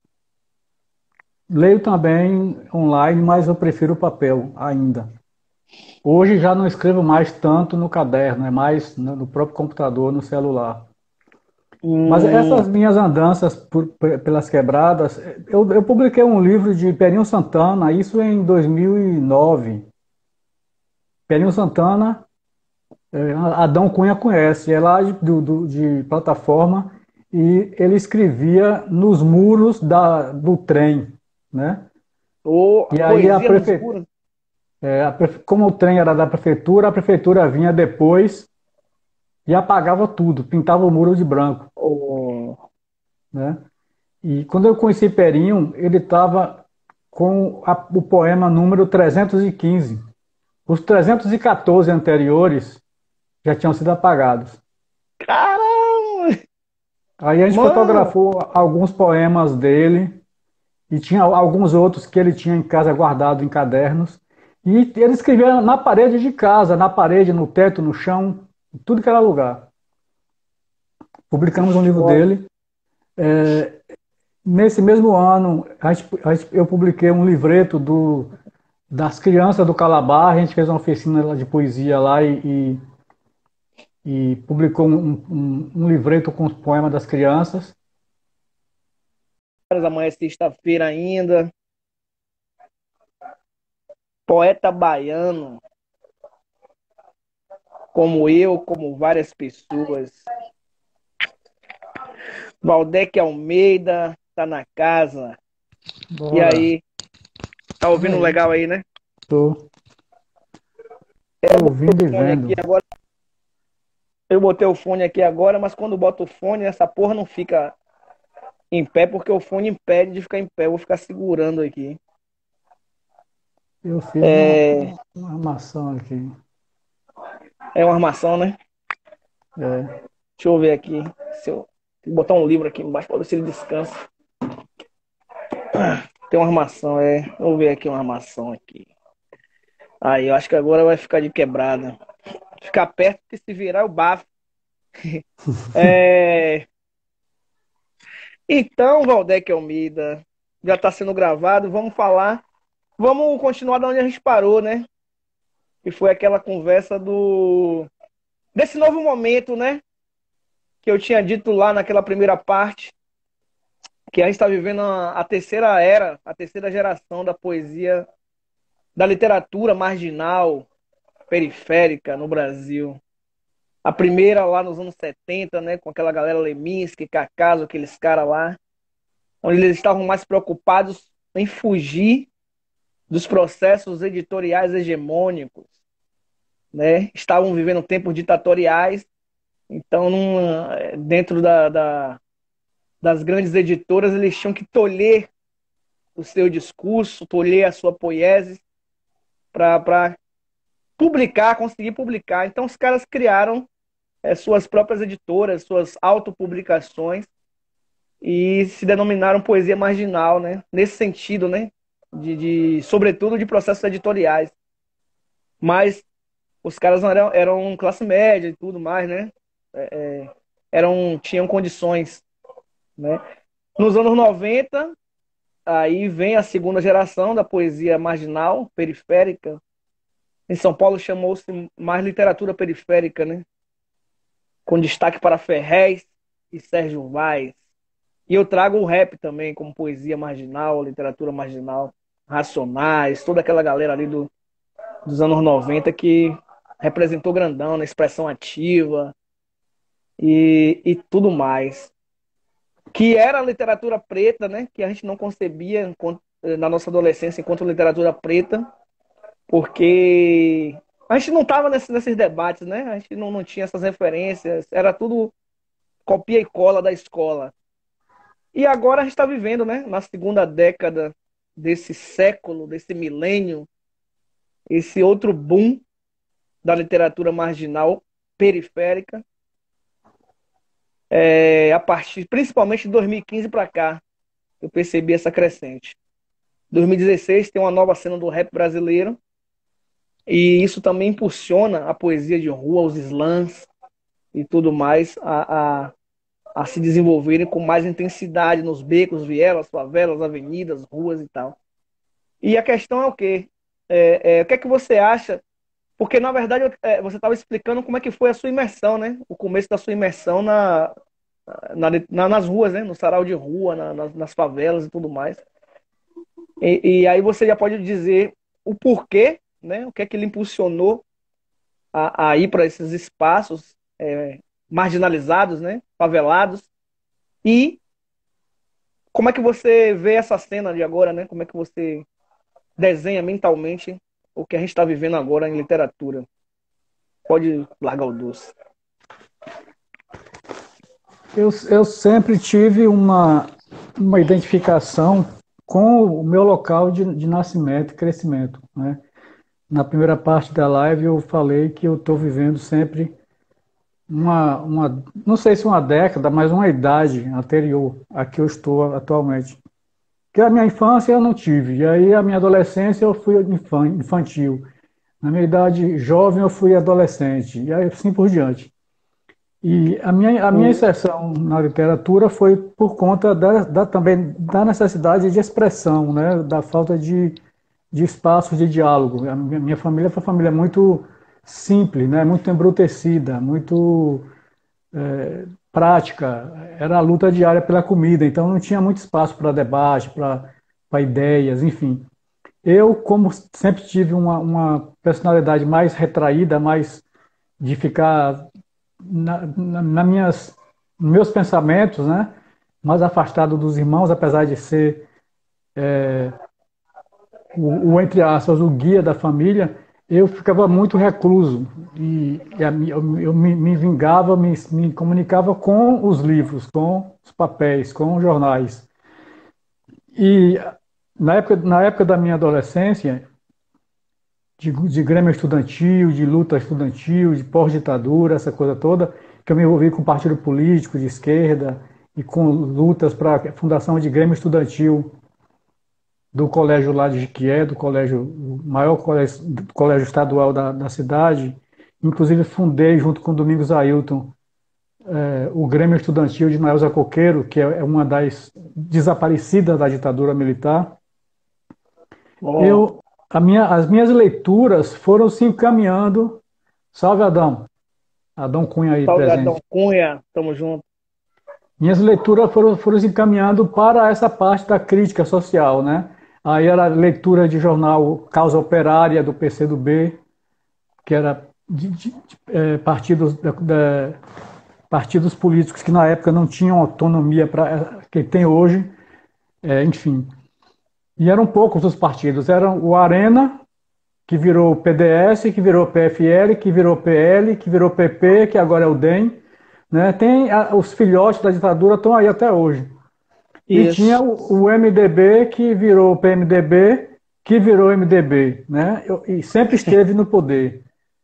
leio também online, mas eu prefiro o papel ainda. Hoje já não escrevo mais tanto no caderno, é mais no no próprio computador, no celular. Mas Hum, essas minhas andanças por- pelas quebradas, eu, eu publiquei um livro de Perinho Santana, isso em dois mil e nove. Perinho Santana, é, Adão Cunha conhece, é lá de, do- do- de plataforma, e ele escrevia nos muros da, do trem, né? ou a E aí a poesia nos prefeitura, muros. como o trem era da prefeitura, a prefeitura vinha depois e apagava tudo, pintava o muro de branco, Oh, né? E quando eu conheci Perinho, ele estava com a- o poema número trezentos e quinze. Os trezentos e quatorze anteriores já tinham sido apagados. caramba! Aí a gente Mano! fotografou alguns poemas dele e tinha alguns outros que ele tinha em casa guardado em cadernos. E ele escrevia na parede de casa, na parede, no teto, no chão, em tudo que era lugar. Que Publicamos um livro foda. dele. Nesse mesmo ano, a gente- a gente- eu publiquei um livreto do, das crianças do Calabar. A gente fez uma oficina lá de poesia lá e, e- e publicou um, um- um livreto com os poemas das crianças. Amanhã é sexta-feira ainda. Poeta baiano, como eu, como várias pessoas. Valdec Almeida tá na casa. E Bora. aí, tá É ouvindo isso. legal aí, né? Tô, É, tô eu botei ouvindo e o fone aqui vendo. agora. Eu botei o fone aqui agora, mas quando boto o fone, essa porra não fica em pé, porque o fone impede de ficar em pé. Eu vou ficar segurando aqui. Eu fiz uma, É, uma, uma armação aqui. é uma armação, né? É, Deixa eu ver aqui. Se eu Vou botar um livro aqui embaixo para ver se ele descansa. Tem uma armação, é. Vou ver aqui uma armação aqui. Aí, eu acho que agora vai ficar de quebrada. Ficar perto que se virar o bafo. É... Então, Valdec Almeida, já está sendo gravado, vamos falar. Vamos continuar da onde a gente parou, né? Que foi aquela conversa do desse novo momento, né? Que eu tinha dito lá naquela primeira parte, que a gente está vivendo a, a terceira era, a terceira geração da poesia, da literatura marginal, periférica no Brasil. A primeira lá nos anos setenta, né, com aquela galera Leminski, Cacaso, aqueles caras lá, onde eles estavam mais preocupados em fugir dos processos editoriais hegemônicos, né? Estavam vivendo tempos ditatoriais, então num, dentro da, da, das grandes editoras eles tinham que tolher o seu discurso, tolher a sua poiese para publicar, conseguir publicar. Então os caras criaram é, suas próprias editoras, suas autopublicações e se denominaram poesia marginal, né? Nesse sentido, né? De, de, sobretudo de processos editoriais. Mas os caras não eram, eram classe média e tudo mais, né? É, é, eram, tinham condições, né? Nos anos noventa, aí vem a segunda geração da poesia marginal, periférica. Em São Paulo chamou-se mais literatura periférica, né? Com destaque para Ferrez e Sérgio Vaz. E eu trago o rap também, como poesia marginal, literatura marginal, Racionais, toda aquela galera ali do, dos anos noventa que representou grandão na expressão ativa e, e tudo mais. Que era a literatura preta, né? Que a gente não concebia enquanto, na nossa adolescência enquanto literatura preta, porque a gente não estava nesse, nesses debates, né? A gente não, não tinha essas referências, era tudo copia e cola da escola. E agora a gente está vivendo, né, na segunda década desse século, desse milênio, esse outro boom da literatura marginal periférica, é, a partir, principalmente de dois mil e quinze para cá, eu percebi essa crescente. dois mil e dezesseis tem uma nova cena do rap brasileiro e isso também impulsiona a poesia de rua, os slams e tudo mais a, a, a se desenvolverem com mais intensidade nos becos, vielas, favelas, avenidas, ruas e tal. E a questão é o quê? É, é, o que é que você acha? Porque, na verdade, é, você estava explicando como é que foi a sua imersão, né? O começo da sua imersão na, na, na, nas ruas, né? No sarau de rua, na, nas, nas favelas e tudo mais. E, e aí você já pode dizer o porquê, né? O que é que ele impulsionou a, a ir para esses espaços é, marginalizados, né? Favelados. E como é que você vê essa cena de agora, né? Como é que você desenha mentalmente o que a gente está vivendo agora em literatura? Pode largar o doce. Eu, eu sempre tive uma, uma identificação com o meu local de, de nascimento e crescimento, né? Na primeira parte da live eu falei que eu estou vivendo sempre uma, uma, não sei se uma década, mas uma idade anterior a que eu estou atualmente. Que a minha infância eu não tive, e aí a minha adolescência eu fui infantil. Na minha idade jovem eu fui adolescente, e aí assim por diante. E a minha, a minha inserção na literatura foi por conta da, da, também da necessidade de expressão, né? Da falta de, de espaços de diálogo. A minha, minha família foi uma família muito simples, né? Muito embrutecida, muito é, prática. Era a luta diária pela comida, então não tinha muito espaço para debate, para ideias, enfim. Eu, como sempre tive uma, uma personalidade mais retraída, mais de ficar na, na, na minhas, meus pensamentos, né? Mais afastado dos irmãos, apesar de ser é, o, o, entre aspas, o guia da família, eu ficava muito recluso e, e a, eu, eu me, me vingava, me, me comunicava com os livros, com os papéis, com os jornais. E na época, na época da minha adolescência, de, de grêmio estudantil, de luta estudantil, de pós-ditadura, essa coisa toda, que eu me envolvi com partido político de esquerda e com lutas para a fundação de grêmio estudantil do colégio lá de Jequié, do colégio, o maior colégio, colégio estadual da, da cidade. Inclusive fundei, junto com o Domingos Ailton, é, o Grêmio Estudantil de Noel Zé Coqueiro, que é uma das desaparecidas da ditadura militar. Bom, Eu, a minha, as minhas leituras foram se encaminhando. Salve, Adão. Adão Cunha aí Salgadão presente. Cunha, tamo junto. Minhas leituras foram, foram se encaminhando para essa parte da crítica social, né? Aí era leitura de jornal Causa Operária, do P C do B, que era de, de, de, é, partidos, da, da, partidos políticos que na época não tinham autonomia para que tem hoje, é, enfim. E eram poucos os partidos. Eram o Arena, que virou P D S, que virou P F L, que virou P L, que virou P P, que agora é o D E M. Né? Tem a, os filhotes da ditadura estão aí até hoje. E tinha Isso. o, o M D B, que virou P M D B, que virou M D B. Né? E sempre esteve no poder.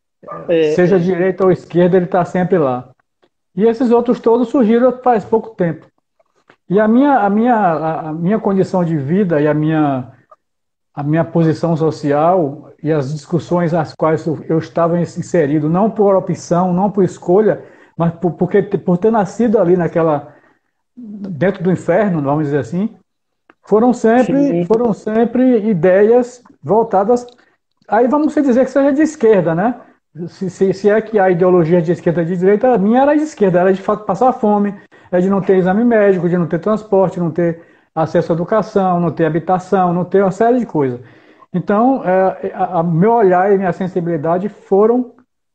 Seja É, é. direita ou esquerda, ele está sempre lá. E esses outros todos surgiram faz pouco tempo. E a minha, a minha, a minha condição de vida e a minha, a minha posição social e as discussões às quais eu, eu estava inserido, não por opção, não por escolha, mas por, porque, por ter nascido ali naquela, dentro do inferno, vamos dizer assim, foram sempre, Sim, foram sempre ideias voltadas. Aí vamos dizer que seja de esquerda, né? Se, se, se é que a ideologia de esquerda e de direita, a minha era de esquerda, era de fato passar fome, é de não ter exame médico, de não ter transporte, não ter acesso à educação, não ter habitação, não ter uma série de coisas. Então, é, a, a meu olhar e minha sensibilidade foram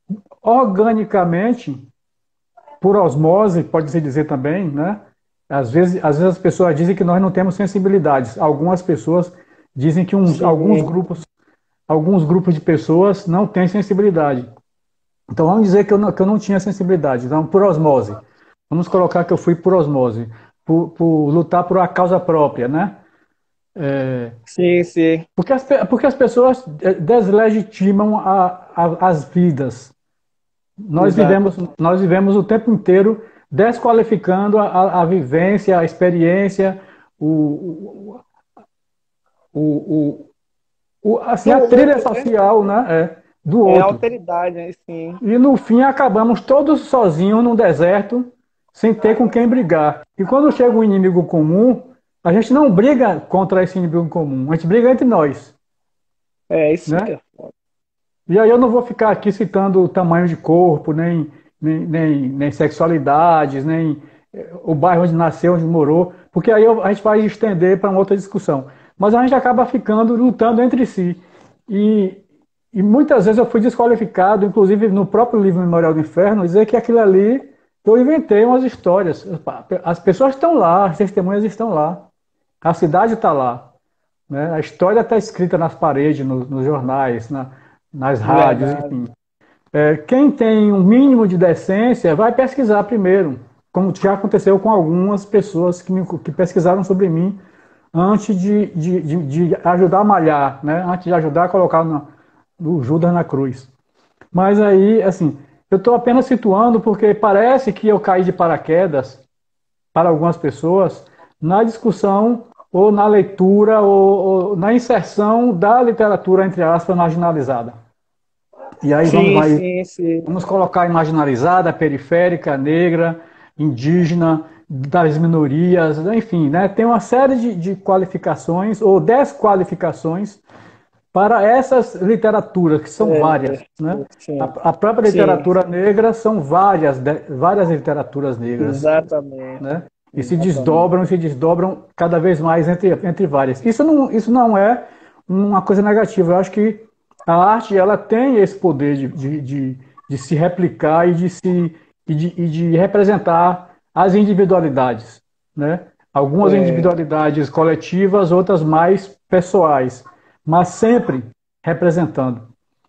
organicamente, por osmose, pode-se dizer também, né? Às vezes, às vezes as pessoas dizem que nós não temos sensibilidades. Algumas pessoas dizem que uns, alguns sim. grupos, alguns grupos de pessoas não têm sensibilidade. Então vamos dizer que eu não, que eu não tinha sensibilidade. Então, por osmose. Vamos colocar que eu fui por osmose, por, por lutar por uma causa própria, né? É, Sim, sim. porque, as, porque as pessoas deslegitimam a, a, as vidas. Nós Exato. vivemos, nós vivemos o tempo inteiro desqualificando a, a, a vivência, a experiência, o, o, o, o, assim, Do a trilha outro, né? social, né, é, do É outro. alteridade, né? Sim. E no fim acabamos todos sozinhos num deserto, sem ter com quem brigar. E quando chega um inimigo comum, a gente não briga contra esse inimigo comum, a gente briga entre nós, É isso que né? é foda. E aí eu não vou ficar aqui citando o tamanho de corpo, nem, nem, nem, nem sexualidades, nem eh, o bairro onde nasceu, onde morou, porque aí a gente vai estender para uma outra discussão. Mas a gente acaba ficando lutando entre si. E, e muitas vezes eu fui desqualificado, inclusive no próprio livro Memorial do Inferno, dizer que aquilo ali eu inventei umas histórias. As pessoas estão lá, as testemunhas estão lá, a cidade está lá. Né? A história está escrita nas paredes, no, nos jornais, na, nas rádios, Verdade. enfim. É, quem tem um mínimo de decência vai pesquisar primeiro, como já aconteceu com algumas pessoas que, me, que pesquisaram sobre mim antes de, de, de, de ajudar a malhar, né? Antes de ajudar a colocar no, no Judas na cruz. Mas aí, assim, eu estou apenas situando porque parece que eu caí de paraquedas para algumas pessoas na discussão ou na leitura ou, ou na inserção da literatura, entre aspas, marginalizada. E aí vamos, Sim, vai, sim, sim. vamos colocar marginalizada, periférica, negra, indígena, das minorias, enfim, né? Tem uma série de, de qualificações ou desqualificações para essas literaturas, que são várias. É, Né? sim, A, a própria sim. literatura negra são várias, várias literaturas negras. Exatamente. Né? E se Exatamente. desdobram, se desdobram cada vez mais entre, entre várias. Isso não, isso não é uma coisa negativa. Eu acho que a arte ela tem esse poder de, de, de, de se replicar e de, se, e de, e de representar as individualidades. Né? Algumas É, individualidades coletivas, outras mais pessoais, mas sempre representando.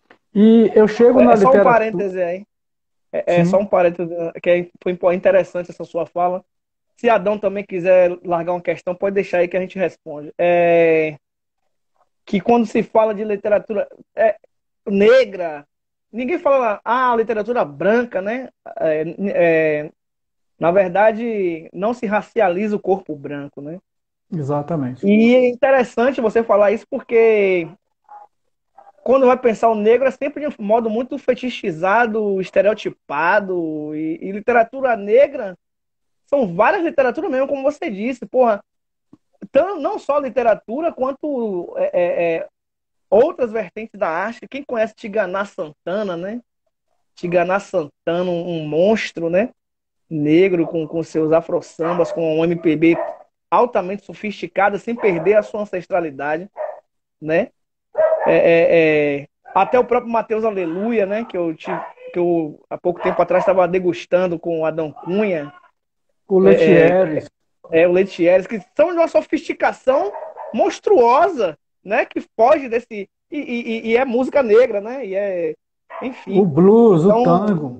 E eu chego é na é só um literatura. parêntese aí. É, é só Sim. um parêntese que é- foi impo- interessante essa sua fala. Se Adão também quiser largar uma questão, pode deixar aí que a gente responde. É, que quando se fala de literatura é, negra, ninguém fala, ah, literatura branca, né? É, é, na verdade, não se racializa o corpo branco, né? Exatamente. E é interessante você falar isso porque quando vai pensar o negro é sempre de um modo muito fetichizado, estereotipado. E, e literatura negra são várias literaturas mesmo, como você disse. Porra, tão, não só literatura, quanto é, é, é, outras vertentes da arte. Quem conhece Tiganá Santana, né? Tiganá Santana, um, um monstro, né? Negro, com, com seus afro-sambas, com um M P B altamente sofisticado, sem perder a sua ancestralidade, né? É, é, é, até o próprio Mateus Aleluia, né? Que eu, tive, que eu há pouco tempo atrás estava degustando com o Adão Cunha, O é, Letieres, é, é, o Letieres, que são de uma sofisticação monstruosa, né? Que foge desse... E, e, e é música negra, né? E é... o Enfim. blues, o Então, tango,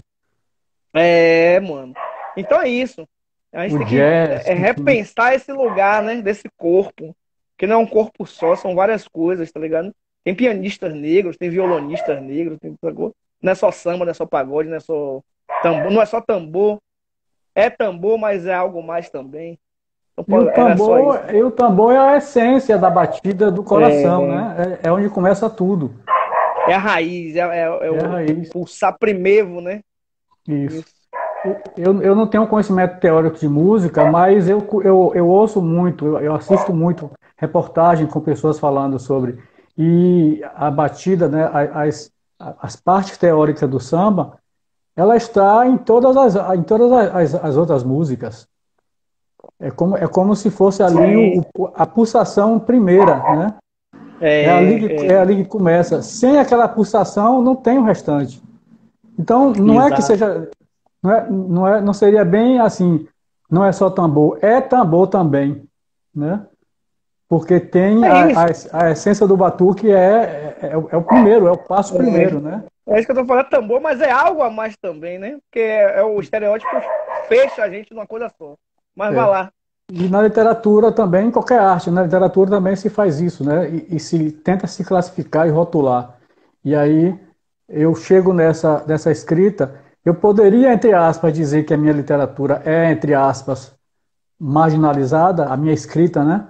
é, mano. Então é isso. A gente o tem que jazz, é, enfim. repensar esse lugar, né? Desse corpo. Que não é um corpo só, são várias coisas, tá ligado? Tem pianistas negros, tem violonistas negros, tem... não é só samba, não é só pagode, não é só tambor, não é só tambor. É tambor, mas é algo mais também. Então, E o pô, era só isso. tambor, e o tambor é a essência da batida do coração, É, né? É, é onde começa tudo. é a raiz, é, é, é É a o, o raiz. pulsar primeiro, né? Isso. Isso. Eu, eu não tenho conhecimento teórico de música, mas eu, eu, eu ouço muito, eu, eu assisto muito reportagem com pessoas falando sobre. E a batida, né, as, as partes teóricas do samba, ela está em todas as, em todas as, as outras músicas. É como, é como se fosse ali o, Sim. o- a pulsação primeira, né? É ali que, É, é é, ali que começa. Sem aquela pulsação, não tem o restante. Então, não é que exato. seja, não é, não é, não seria bem assim, não é só tambor, é tambor também, né? Porque tem É a, a, isso. a essência do batuque é, é, é o é o primeiro, é o passo primeiro, É. né? É isso que eu tô falando, tambor, mas é algo a mais também, né? Porque é, é o estereótipo fecha a gente numa coisa só. Mas vai É. lá. E na literatura também, em qualquer arte, na literatura também se faz isso, né? E, e se tenta se classificar e rotular. E aí eu chego nessa, nessa escrita, eu poderia, entre aspas, dizer que a minha literatura é, entre aspas, marginalizada, a minha escrita, né?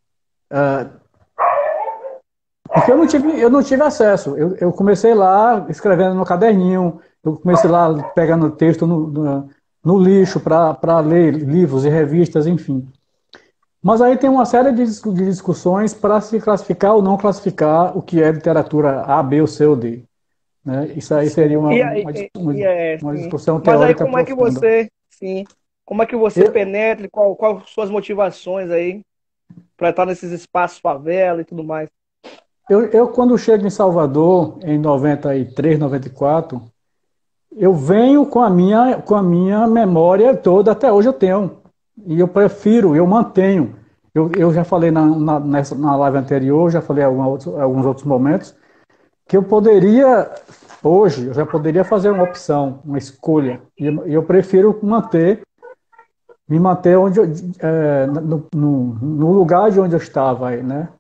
Porque eu não tive, eu não tive acesso. Eu, eu comecei lá escrevendo no caderninho, eu comecei lá pegando texto no, no, no lixo para ler livros e revistas, enfim. Mas aí tem uma série de, de discussões para se classificar ou não classificar o que é literatura A, B ou C ou D. Né? Isso aí seria Sim. uma, E, uma, e, e uma, é, uma sim. discussão Mas aí teórica como é que profunda. você, sim, como é que você Eu, penetra, qual, qual suas motivações aí para estar nesses espaços favela e tudo mais? eu, eu, quando chego em Salvador, em noventa e três, noventa e quatro, eu venho com a minha, com a minha memória toda, até hoje eu tenho. E eu prefiro, eu mantenho. Eu, eu já falei na, na, nessa, na live anterior, já falei em alguma outro, alguns outros momentos, que eu poderia, hoje, eu já poderia fazer uma opção, uma escolha. E eu, eu prefiro manter, me manter onde eu, é, no, no, no lugar de onde eu estava, né?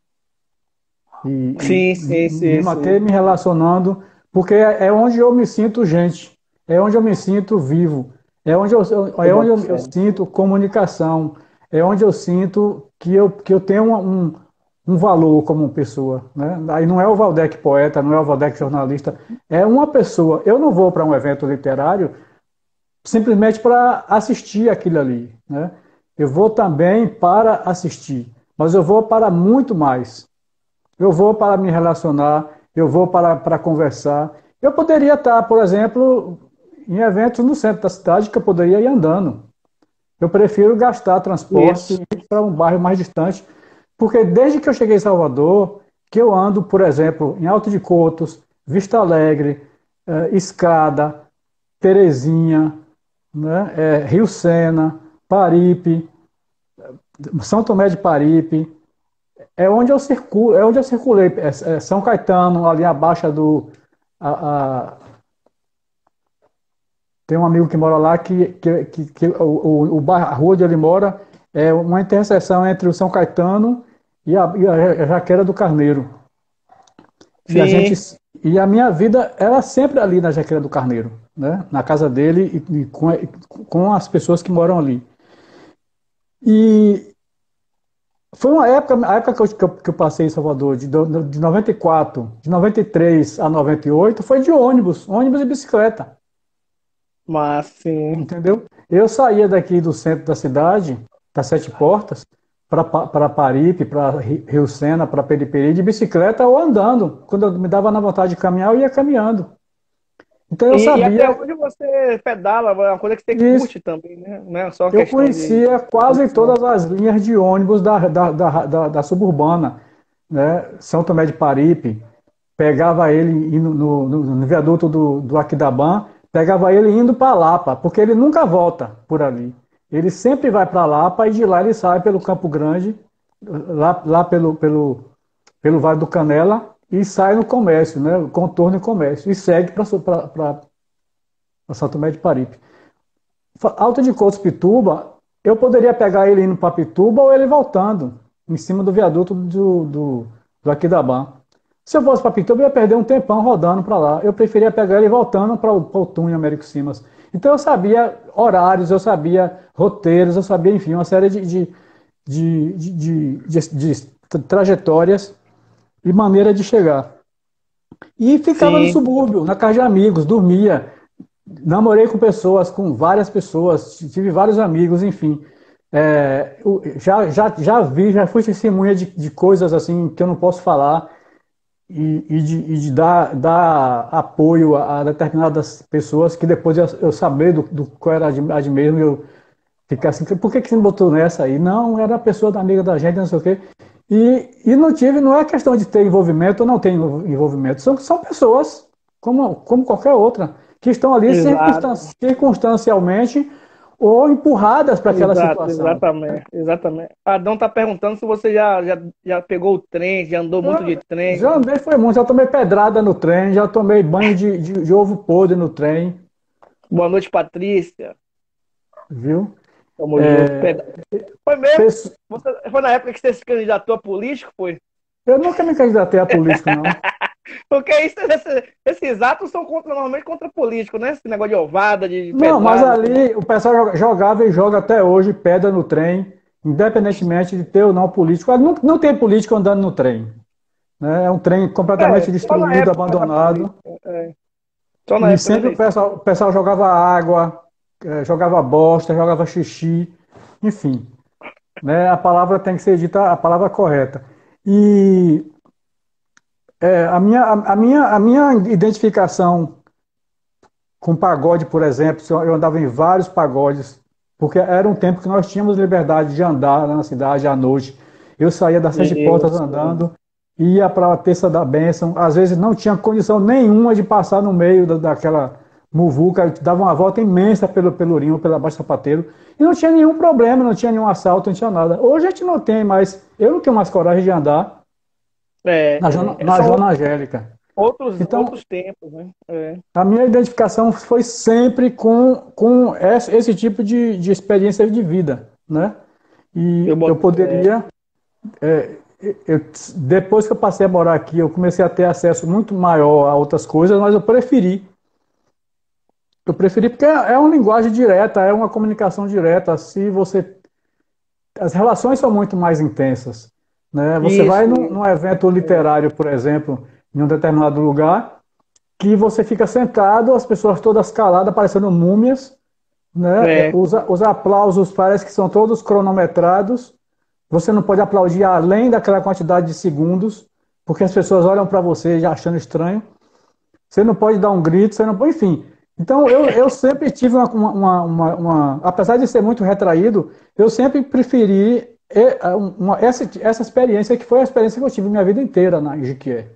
E, e Sim, sim, me sim, manter sim. me relacionando, porque é é onde eu me sinto gente, é onde eu me sinto vivo, é onde eu, Eu é onde boto eu, eu fé. sinto comunicação, é onde eu sinto que eu, que eu tenho um, um valor como pessoa. Né? Aí não é o Valdec poeta, não é o Valdec jornalista, é uma pessoa. Eu não vou para um evento literário simplesmente para assistir aquilo ali. Né? Eu vou também para assistir, mas eu vou para muito mais. Eu vou para me relacionar, eu vou para, para conversar. Eu poderia estar, por exemplo, em eventos no centro da cidade que eu poderia ir andando. Eu prefiro gastar transporte Isso. e ir para um bairro mais distante, porque desde que eu cheguei em Salvador, que eu ando, por exemplo, em Alto de Cotos, Vista Alegre, eh, Escada, Terezinha, né, eh, Rio Sena, Paripe, São Tomé de Paripe, é onde eu circulo, é onde eu circulei. É, é São Caetano, ali abaixo do. A, a, tem um amigo que mora lá que, que, que, que o, o, o bairro, a rua onde ele mora é uma interseção entre o São Caetano e a, e a Jaqueira do Carneiro. E a gente Sim. e a minha vida era sempre ali na Jaqueira do Carneiro, né? Na casa dele e, e com, com as pessoas que moram ali. E Foi uma época, a época que eu, que eu, que eu passei em Salvador, de, do- de noventa e quatro, de noventa e três a noventa e oito, foi de ônibus, ônibus e bicicleta, Mas, sim. entendeu? Eu saía daqui do centro da cidade, das Sete Portas, para Paripe, para Rio Sena, para Periperi, de bicicleta ou andando. Quando eu me dava na vontade de caminhar, eu ia caminhando. Então eu E, e até sabia hoje você pedala, é uma coisa que você isso. curte também, né? Não é só uma Eu questão de conhecia quase condição. todas as linhas de ônibus da, da, da, da, da suburbana, né? São Tomé de Paripe, pegava ele indo no, no, no viaduto do, do Aquidabã, pegava ele indo para Lapa, porque ele nunca volta por ali. Ele sempre vai para Lapa e de lá ele sai pelo Campo Grande, lá, lá pelo, pelo, pelo Vale do Canela e sai no comércio, né? Contorno e comércio, e segue para São Tomé de Paripe. Alto de Coutos Pituba, eu poderia pegar ele indo para Pituba ou ele voltando, em cima do viaduto do, do, do Aquidabã. Se eu fosse para Pituba, eu ia perder um tempão rodando para lá. Eu preferia pegar ele voltando para o, para o túnel Américo Simas. Então eu sabia horários, eu sabia roteiros, eu sabia, enfim, uma série de, de, de, de, de, de trajetórias e maneira de chegar. E ficava no Sim, subúrbio, na casa de amigos, dormia. Namorei com pessoas, com várias pessoas, tive vários amigos, enfim. É, já, já, já vi, já fui testemunha de, de coisas assim que eu não posso falar e, e, de, e de dar, dar apoio a, a determinadas pessoas que depois eu, eu saber do, do qual era a de mesmo, eu ficar assim, por que, que você me botou nessa aí? Não, era a pessoa da amiga da gente, não sei o quê. E, e não tive, não é questão de ter envolvimento ou não ter envolvimento, são, são pessoas, como, como qualquer outra, que estão ali circunstan exato, circunstancialmente ou empurradas para aquela exato, situação. exatamente, exatamente. Adão tá perguntando se você já, já, já pegou o trem, já andou muito de Já, já trem. andei, foi muito, já tomei pedrada no trem, já tomei banho de, de, de ovo podre no trem, Boa noite, Patrícia. viu? Tamo junto. É, Peda- Foi mesmo? pesso- Você, foi na época que você se candidatou a político, foi? eu nunca me candidatei a político, não. Porque isso, esse- esses atos são contra, normalmente contra político, né? Esse negócio de ovada, de Não, mas pedrada. ali o pessoal joga- jogava e joga até hoje pedra no trem, independentemente de ter ou não político. Ah, Não, não tem político andando no trem, né? É um trem É, completamente só na destruído, época da abandonado. política. É, só na E época da sempre o eleição. pessoal, o pessoal jogava água, eh, jogava bosta, jogava xixi, enfim, né? A palavra tem que ser dita a palavra correta. E é, a minha, a, a minha, a minha identificação com pagode, por exemplo, eu andava em vários pagodes, porque era um tempo que nós tínhamos liberdade de andar na cidade à noite. Eu saía das sete portas Isso. andando, ia para a Terça da Bênção, às vezes não tinha condição nenhuma de passar no meio da, daquela muvuca, dava uma volta imensa pelo Pelourinho, pela Baixo Sapateiro, e não tinha nenhum problema, não tinha nenhum assalto, não tinha nada. Hoje a gente não tem mais, eu não tenho mais coragem de andar É, na, Joana- é, na são Joana Angélica. outros, Então, outros tempos, né? É. a minha identificação foi sempre com, com esse, esse tipo de, de experiência de vida, né? Eu E eu boto fé. poderia, é, eu, depois que eu passei a morar aqui, eu comecei a ter acesso muito maior a outras coisas, mas eu preferi. Eu preferi porque é é uma linguagem direta, é uma comunicação direta. Se você, as relações são muito mais intensas, né? Você vai Isso, num, isso. num evento literário, por exemplo, em um determinado lugar, que você fica sentado, as pessoas todas caladas, parecendo múmias, né? É, Os, os aplausos parece que são todos cronometrados. Você não pode aplaudir além daquela quantidade de segundos, porque as pessoas olham para você já achando estranho. Você não pode dar um grito, você não pode, enfim. Então eu, eu sempre tive uma, uma, uma, uma, apesar de ser muito retraído, eu sempre preferi eh, uma, essa, essa experiência que foi a experiência que eu tive minha vida inteira na Jequié.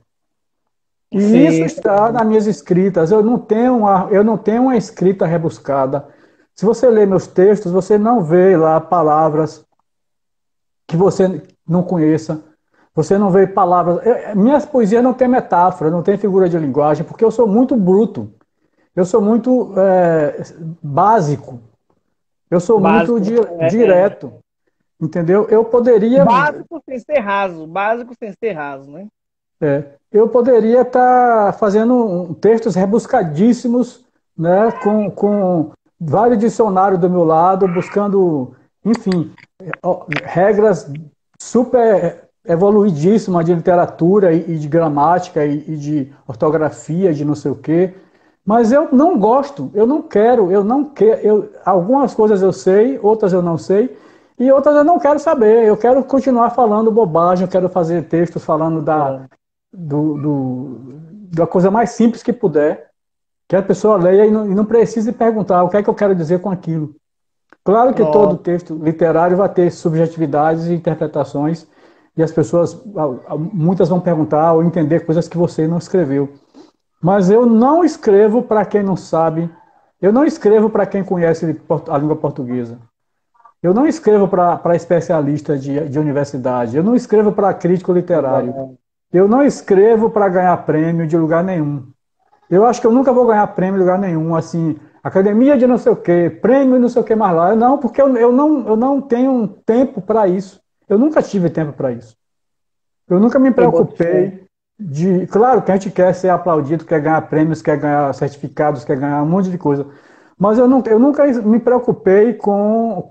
E isso sim, está nas minhas escritas. Eu não tenho uma, eu não tenho uma escrita rebuscada. Se você lê meus textos, você não vê lá palavras que você não conheça. Você não vê palavras. Eu, minhas poesias não têm metáfora, não tem figura de linguagem, porque eu sou muito bruto. Eu sou muito é, básico. Eu sou muito básico. di É, é. direto. Entendeu? Eu poderia Básico sem ser raso. Básico sem ser raso, né? É, eu poderia estar fazendo um- textos rebuscadíssimos, né, com, com vários dicionários do meu lado, buscando, enfim, ó, regras super evoluidíssima de literatura e, e de gramática e, e de ortografia, de não sei o quê. Mas eu não gosto, eu não quero, eu não quero. Eu, algumas coisas eu sei, outras eu não sei, e outras eu não quero saber. Eu quero continuar falando bobagem, eu quero fazer textos falando da, É, do, do, da coisa mais simples que puder, que a pessoa leia e não, e não precise perguntar o que é que eu quero dizer com aquilo. Claro que todo pronto. texto literário vai ter subjetividades e interpretações, e as pessoas, muitas vão perguntar ou entender coisas que você não escreveu. Mas eu não escrevo para quem não sabe, eu não escrevo para quem conhece a língua portuguesa. Eu não escrevo para especialista de, de universidade, eu não escrevo para crítico literário, Exatamente. eu não escrevo para ganhar prêmio de lugar nenhum. Eu acho que eu nunca vou ganhar prêmio de lugar nenhum, assim, academia de não sei o quê, prêmio não sei o que mais lá. Não, porque eu, eu, não, eu não tenho tempo para isso. Eu nunca tive tempo para isso. Eu nunca me Eu boto fé. preocupei de. Claro que a gente quer ser aplaudido, quer ganhar prêmios, quer ganhar certificados, quer ganhar um monte de coisa. Mas eu, não, eu nunca me preocupei com,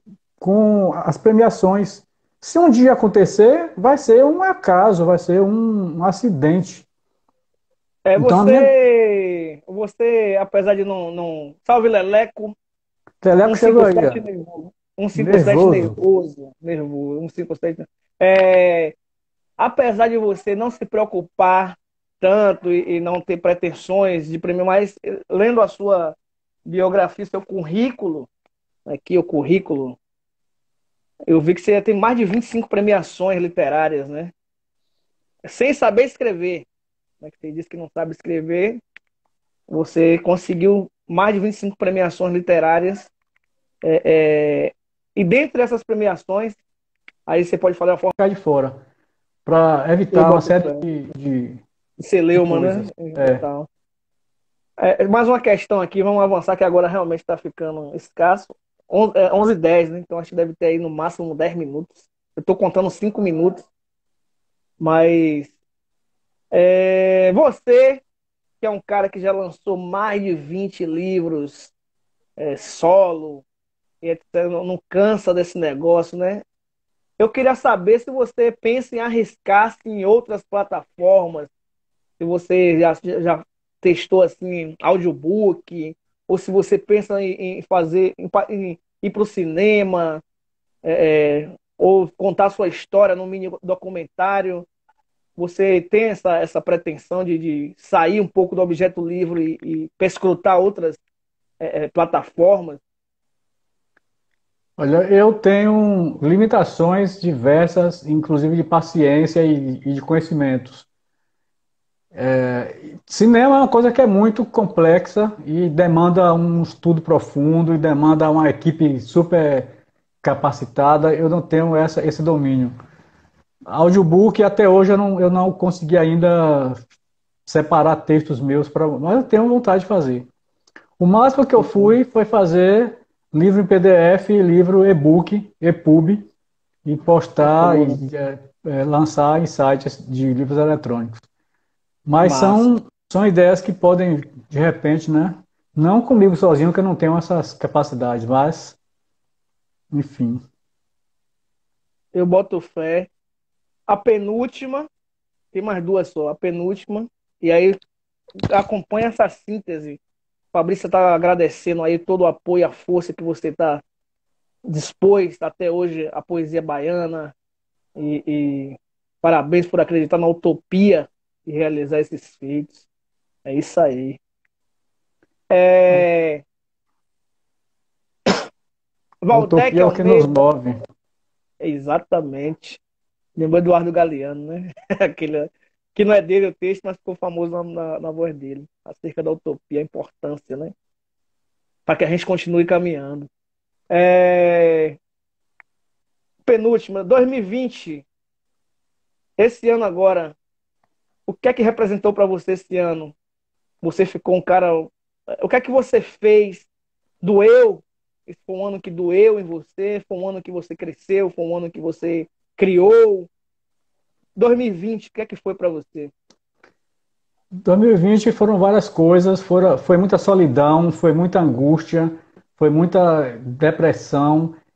com as premiações. Se um dia acontecer, vai ser um acaso, vai ser um, um acidente. É, Então a minha você, você, apesar de não, não, salve Leleco, teleco chegou aí, ó, cento e cinquenta e sete nervoso, cento e cinquenta e sete nervoso. nervoso, nervoso, cento e cinquenta e sete. É, apesar de você não se preocupar tanto e, e não ter pretensões de prêmio, mas eh, lendo a sua biografia, seu currículo, aqui o currículo, eu vi que você tem mais de vinte e cinco premiações literárias, né? Sem saber escrever, né? Que você disse que não sabe escrever, você conseguiu mais de vinte e cinco premiações literárias. É, é, e dentre essas premiações, aí você pode falar a forma. Ficar de fora, para Eu evitar uma boto série fé. de, de, de Celeuma, coisas. né? E É. tal. É, mais uma questão aqui, vamos avançar, que agora realmente está ficando escasso. onze e dez, né? Então acho que deve ter aí no máximo dez minutos. Eu estou contando cinco minutos, mas é, você, que é um cara que já lançou mais de vinte livros é, solo, e etcétera, não, não cansa desse negócio, né? Eu queria saber se você pensa em arriscar-se em outras plataformas, se você já, já testou assim audiobook, ou se você pensa em, em fazer, em, em ir para o cinema, é, é, ou contar sua história num mini documentário. Você tem essa, essa pretensão de, de sair um pouco do objeto livre e, e perscrutar outras é, é, plataformas? Olha, eu tenho limitações diversas, inclusive de paciência e, e de conhecimentos. Cinema é uma coisa que é muito complexa e demanda um estudo profundo e demanda uma equipe super capacitada. Eu não tenho essa, esse domínio. Audiobook, até hoje eu não, eu não consegui ainda separar textos meus, pra, mas eu tenho vontade de fazer. O máximo que eu fui foi fazer livro em P D F, livro e-book, EPUB, e postar Bacana, e é, é, lançar em sites de livros eletrônicos. Mas massa. são, são ideias que podem, de repente, né? Não comigo sozinho, que eu não tenho essas capacidades, mas, enfim. Eu boto fé. A penúltima, tem mais duas só, a penúltima, e aí acompanha essa síntese. Fabrício está agradecendo aí todo o apoio e a força que você está dispôs até hoje à poesia baiana e, e parabéns por acreditar na utopia e realizar esses feitos. É isso aí. É... A Valdec utopia é o que nos Almeida, move. lembrou Eduardo Galeano, né? Aquele que não é dele o texto, mas ficou famoso na, na, na voz dele, acerca da utopia, a importância, né? Para que a gente continue caminhando. É... Penúltima, dois mil e vinte, esse ano agora, o que é que representou para você esse ano? Você ficou um cara. O que é que você fez? Doeu? Esse foi um ano que doeu em você? Foi um ano que você cresceu? Foi um ano que você criou? dois mil e vinte, o que é que foi para você? dois mil e vinte foram várias coisas, foram, foi muita solidão, foi muita angústia, foi muita depressão.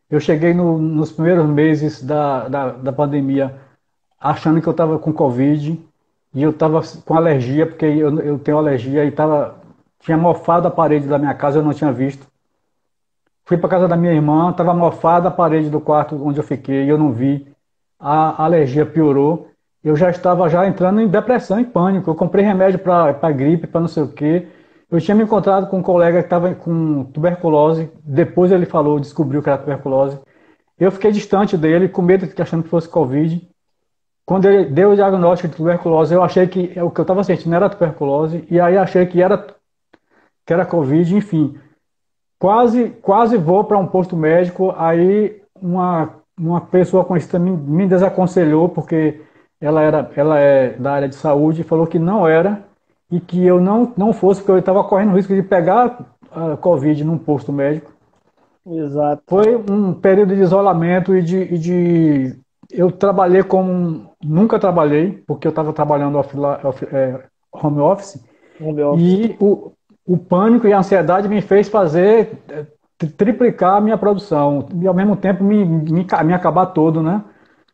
Eu cheguei no, nos primeiros meses da, da, da pandemia achando que eu estava com Covid e eu estava com alergia, porque eu, eu tenho alergia e tava, tinha mofado a parede da minha casa, eu não tinha visto. Fui para casa da minha irmã, estava mofada a parede do quarto onde eu fiquei, e eu não vi. A alergia piorou. Eu já estava já entrando em depressão, em pânico. Eu comprei remédio para gripe, para não sei o quê. Eu tinha me encontrado com um colega que estava com tuberculose. Depois ele falou, descobriu que era tuberculose. Eu fiquei distante dele, com medo de achando que fosse Covid. Quando ele deu o diagnóstico de tuberculose, eu achei que o que eu estava sentindo era tuberculose. E aí achei que era, que era Covid, enfim. Quase, quase vou para um posto médico, aí uma, uma pessoa conhecida me, me desaconselhou, porque ela, era, ela é da área de saúde, e falou que não era, e que eu não, não fosse, porque eu estava correndo o risco de pegar a Covid num posto médico. Exato. Foi um período de isolamento e de, e de eu trabalhei como nunca trabalhei, porque eu estava trabalhando off, off, é, home office, Home office. e o, o pânico e a ansiedade me fez fazer é, triplicar a minha produção e ao mesmo tempo me, me, me acabar todo, né?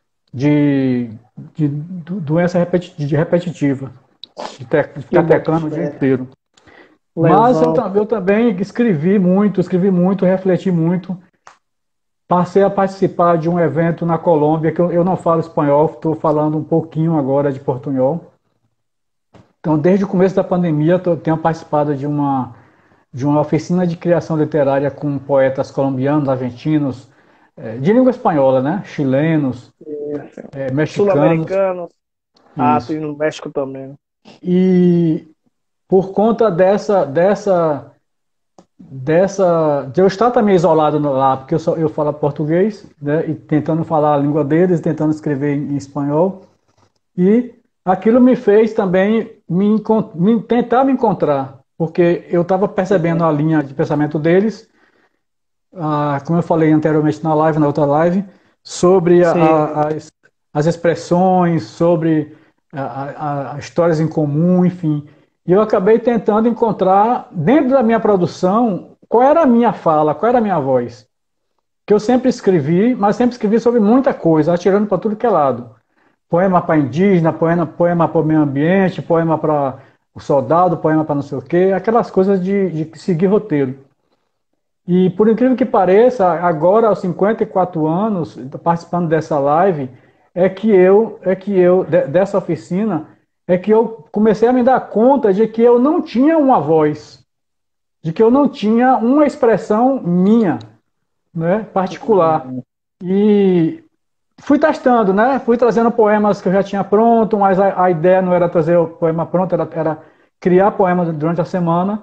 De, de, de doença repeti, de repetitiva, de, te, de Que ficar eu boto teclando o dia fé. inteiro. Mas eu, Lesão. eu também escrevi muito, escrevi muito, refleti muito. Passei a participar de um evento na Colômbia, que eu, eu não falo espanhol, estou falando um pouquinho agora de portunhol. Então, desde o começo da pandemia, eu tenho participado de uma, de uma oficina de criação literária com poetas colombianos, argentinos, eh, de língua espanhola, né? Chilenos, eh, mexicanos, Sul-americanos. Ah, isso. tem no México também. E por conta dessa, dessa, dessa, de eu estar também isolado lá, porque eu, só, eu falo português, né? E tentando falar a língua deles, tentando escrever em, em espanhol, e aquilo me fez também me, me tentar me encontrar, porque eu estava percebendo a linha de pensamento deles, ah, como eu falei anteriormente na live, na outra live, sobre a, Sim. a, as, as expressões, sobre a, a, histórias em comum, enfim. E eu acabei tentando encontrar, dentro da minha produção, qual era a minha fala, qual era a minha voz. Que eu sempre escrevi, mas sempre escrevi sobre muita coisa, atirando para tudo que é lado. Poema para indígena, poema, poema para o meio ambiente, poema para o soldado, poema para não sei o quê, aquelas coisas de, de seguir roteiro. E por incrível que pareça, agora aos cinquenta e quatro anos, participando dessa live, é que eu, é que eu dessa oficina, é que eu comecei a me dar conta de que eu não tinha uma voz, de que eu não tinha uma expressão minha, né, particular. E fui testando, né? Fui trazendo poemas que eu já tinha pronto, mas a, a ideia não era trazer o poema pronto, era, era criar poemas durante a semana,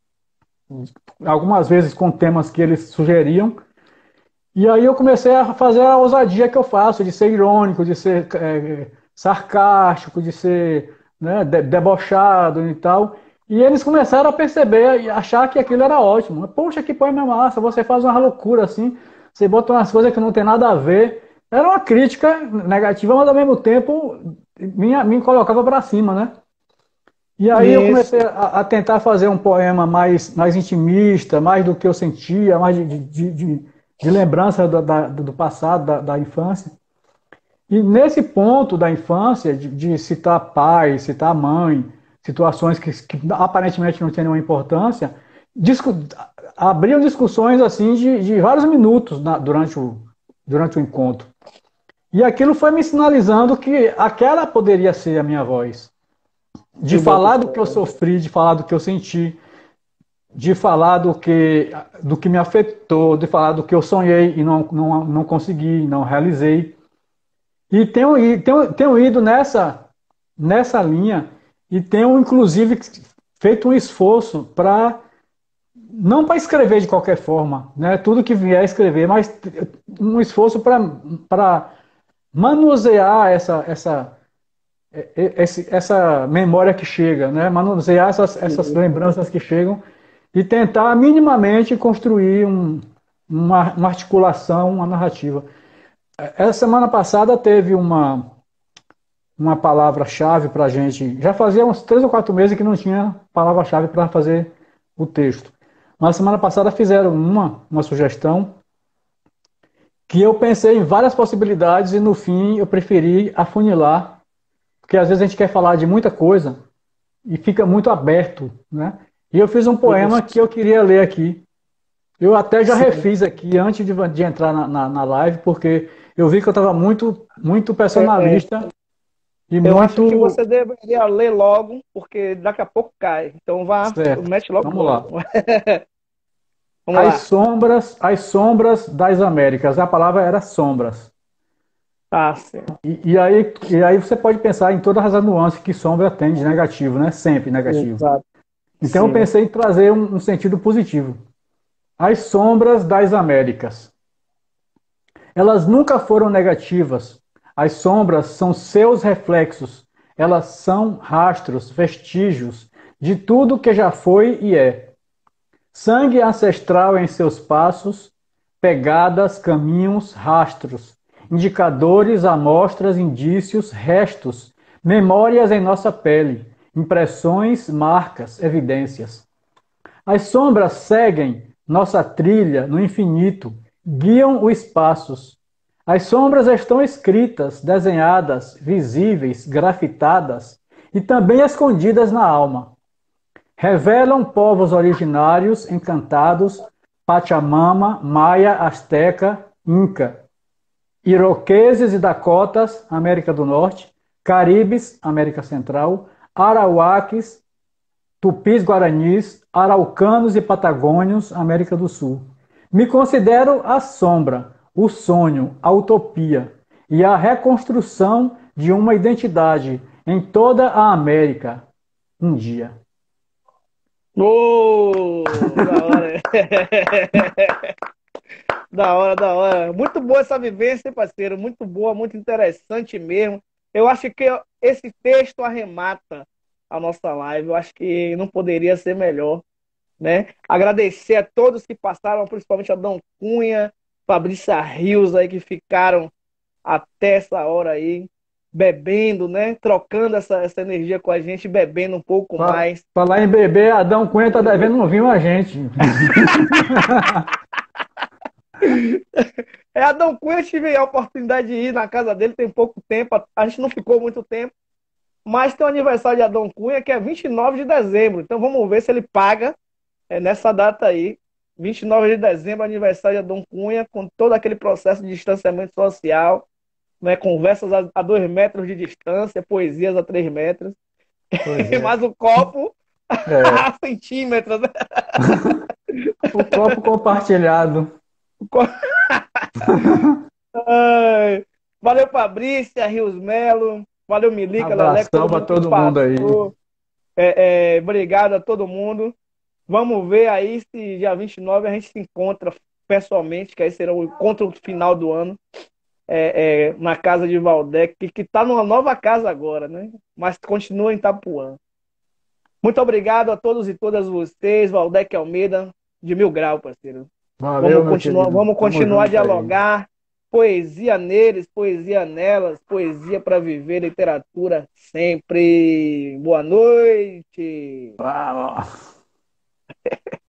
algumas vezes com temas que eles sugeriam. E aí eu comecei a fazer a ousadia que eu faço, de ser irônico, de ser é, sarcástico, de ser, né, de, debochado e tal. E eles começaram a perceber e achar que aquilo era ótimo. Poxa, que poema massa, você faz uma loucura assim, você bota umas coisas que não tem nada a ver. Era uma crítica negativa, mas ao mesmo tempo me, me colocava para cima, né? E aí eu Isso. comecei a, a tentar fazer um poema mais, mais intimista, mais do que eu sentia, mais de, de, de, de lembrança do, da, do passado, da, da infância. E nesse ponto da infância, de, de citar pai, citar mãe, situações que, que aparentemente não tinham nenhuma importância, discu abriam discussões assim de, de vários minutos na, durante, o, durante o encontro. E aquilo foi me sinalizando que aquela poderia ser a minha voz. De Eu boto falar do que eu fé. sofri, de falar do que eu senti, de falar do que, do que me afetou, de falar do que eu sonhei e não, não, não consegui, não realizei. E tenho, tenho, tenho ido nessa, nessa linha e tenho, inclusive, feito um esforço para, não para escrever de qualquer forma, né? Tudo que vier a escrever, mas um esforço para manusear essa, essa, esse, essa memória que chega, né? Manusear essas, essas lembranças que chegam e tentar minimamente construir um, uma, uma articulação, uma narrativa. Essa semana passada teve uma, uma palavra-chave para a gente. Já fazia uns três ou quatro meses que não tinha palavra-chave para fazer o texto. Mas semana passada fizeram uma, uma sugestão que eu pensei em várias possibilidades e no fim eu preferi afunilar, porque às vezes a gente quer falar de muita coisa e fica muito aberto, né? E eu fiz um poema que eu queria ler aqui. Eu até já Sim. refiz aqui antes de, de entrar na, na, na live, porque eu vi que eu estava muito, muito É, é, personalista e eu acho que muito você deveria ler logo, porque daqui a pouco cai. Então vá, certo. mete logo Vamos lá. logo. Vamos As lá. sombras, as sombras das Américas. A palavra era sombras. Tá, sim. E, e aí, e aí você pode pensar em todas as nuances que sombra tem de negativo, né? Sempre negativo. Exato. Então eu Sim. pensei em trazer um, um sentido positivo. As sombras das Américas. Elas nunca foram negativas. As sombras são seus reflexos. Elas são rastros, vestígios de tudo que já foi e é. Sangue ancestral em seus passos, pegadas, caminhos, rastros, indicadores, amostras, indícios, restos, memórias em nossa pele, impressões, marcas, evidências. As sombras seguem nossa trilha no infinito, guiam os passos. As sombras estão escritas, desenhadas, visíveis, grafitadas e também escondidas na alma. Revelam povos originários, encantados, Pachamama, Maia, Azteca, Inca, Iroqueses e Dakotas, América do Norte, Caribes, América Central, Arauaques, Tupis Guaranis, Araucanos e Patagônios, América do Sul. Me considero a sombra, o sonho, a utopia e a reconstrução de uma identidade em toda a América um dia. Ô, da hora. Da hora, da hora. Muito boa essa vivência, hein, parceiro. Muito boa, muito interessante mesmo. Eu acho que esse texto arremata a nossa live. Eu acho que não poderia ser melhor, né? Agradecer a todos que passaram, principalmente a Dom Cunha, Fabrícia Rios aí, que ficaram até essa hora aí, bebendo, né? Trocando essa, essa energia com a gente, bebendo um pouco mais. Falar em bebê, Adão Cunha tá devendo um vinho a gente. É, Adão Cunha, eu tive a oportunidade de ir na casa dele tem pouco tempo, a gente não ficou muito tempo, mas tem o aniversário de Adão Cunha que é vinte e nove de dezembro, então vamos ver se ele paga é, nessa data aí, vinte e nove de dezembro, aniversário de Adão Cunha, com todo aquele processo de distanciamento social, né, conversas a, a dois metros de distância, poesias a três metros, Pois e é. mais o copo É. a centímetros, né? O copo compartilhado. Ai, valeu, Fabrícia, Rios Melo. Valeu, Milica, Leleco, Abração todo para mundo que todo mundo aí. passou. É, é, obrigado a todo mundo. Vamos ver aí se dia vinte e nove a gente se encontra pessoalmente, que aí será o encontro final do ano, é, é, na casa de Valdec, que está numa nova casa agora, né? Mas continua em Itapuã. Muito obrigado a todos e todas vocês, Valdec Almeida, de Mil Grau, parceiro. Valeu, Vamos meu continuar, querido. vamos Tamo continuar a junto aí. dialogar. Poesia neles, poesia nelas, poesia para viver, literatura sempre. Boa noite. Vamos.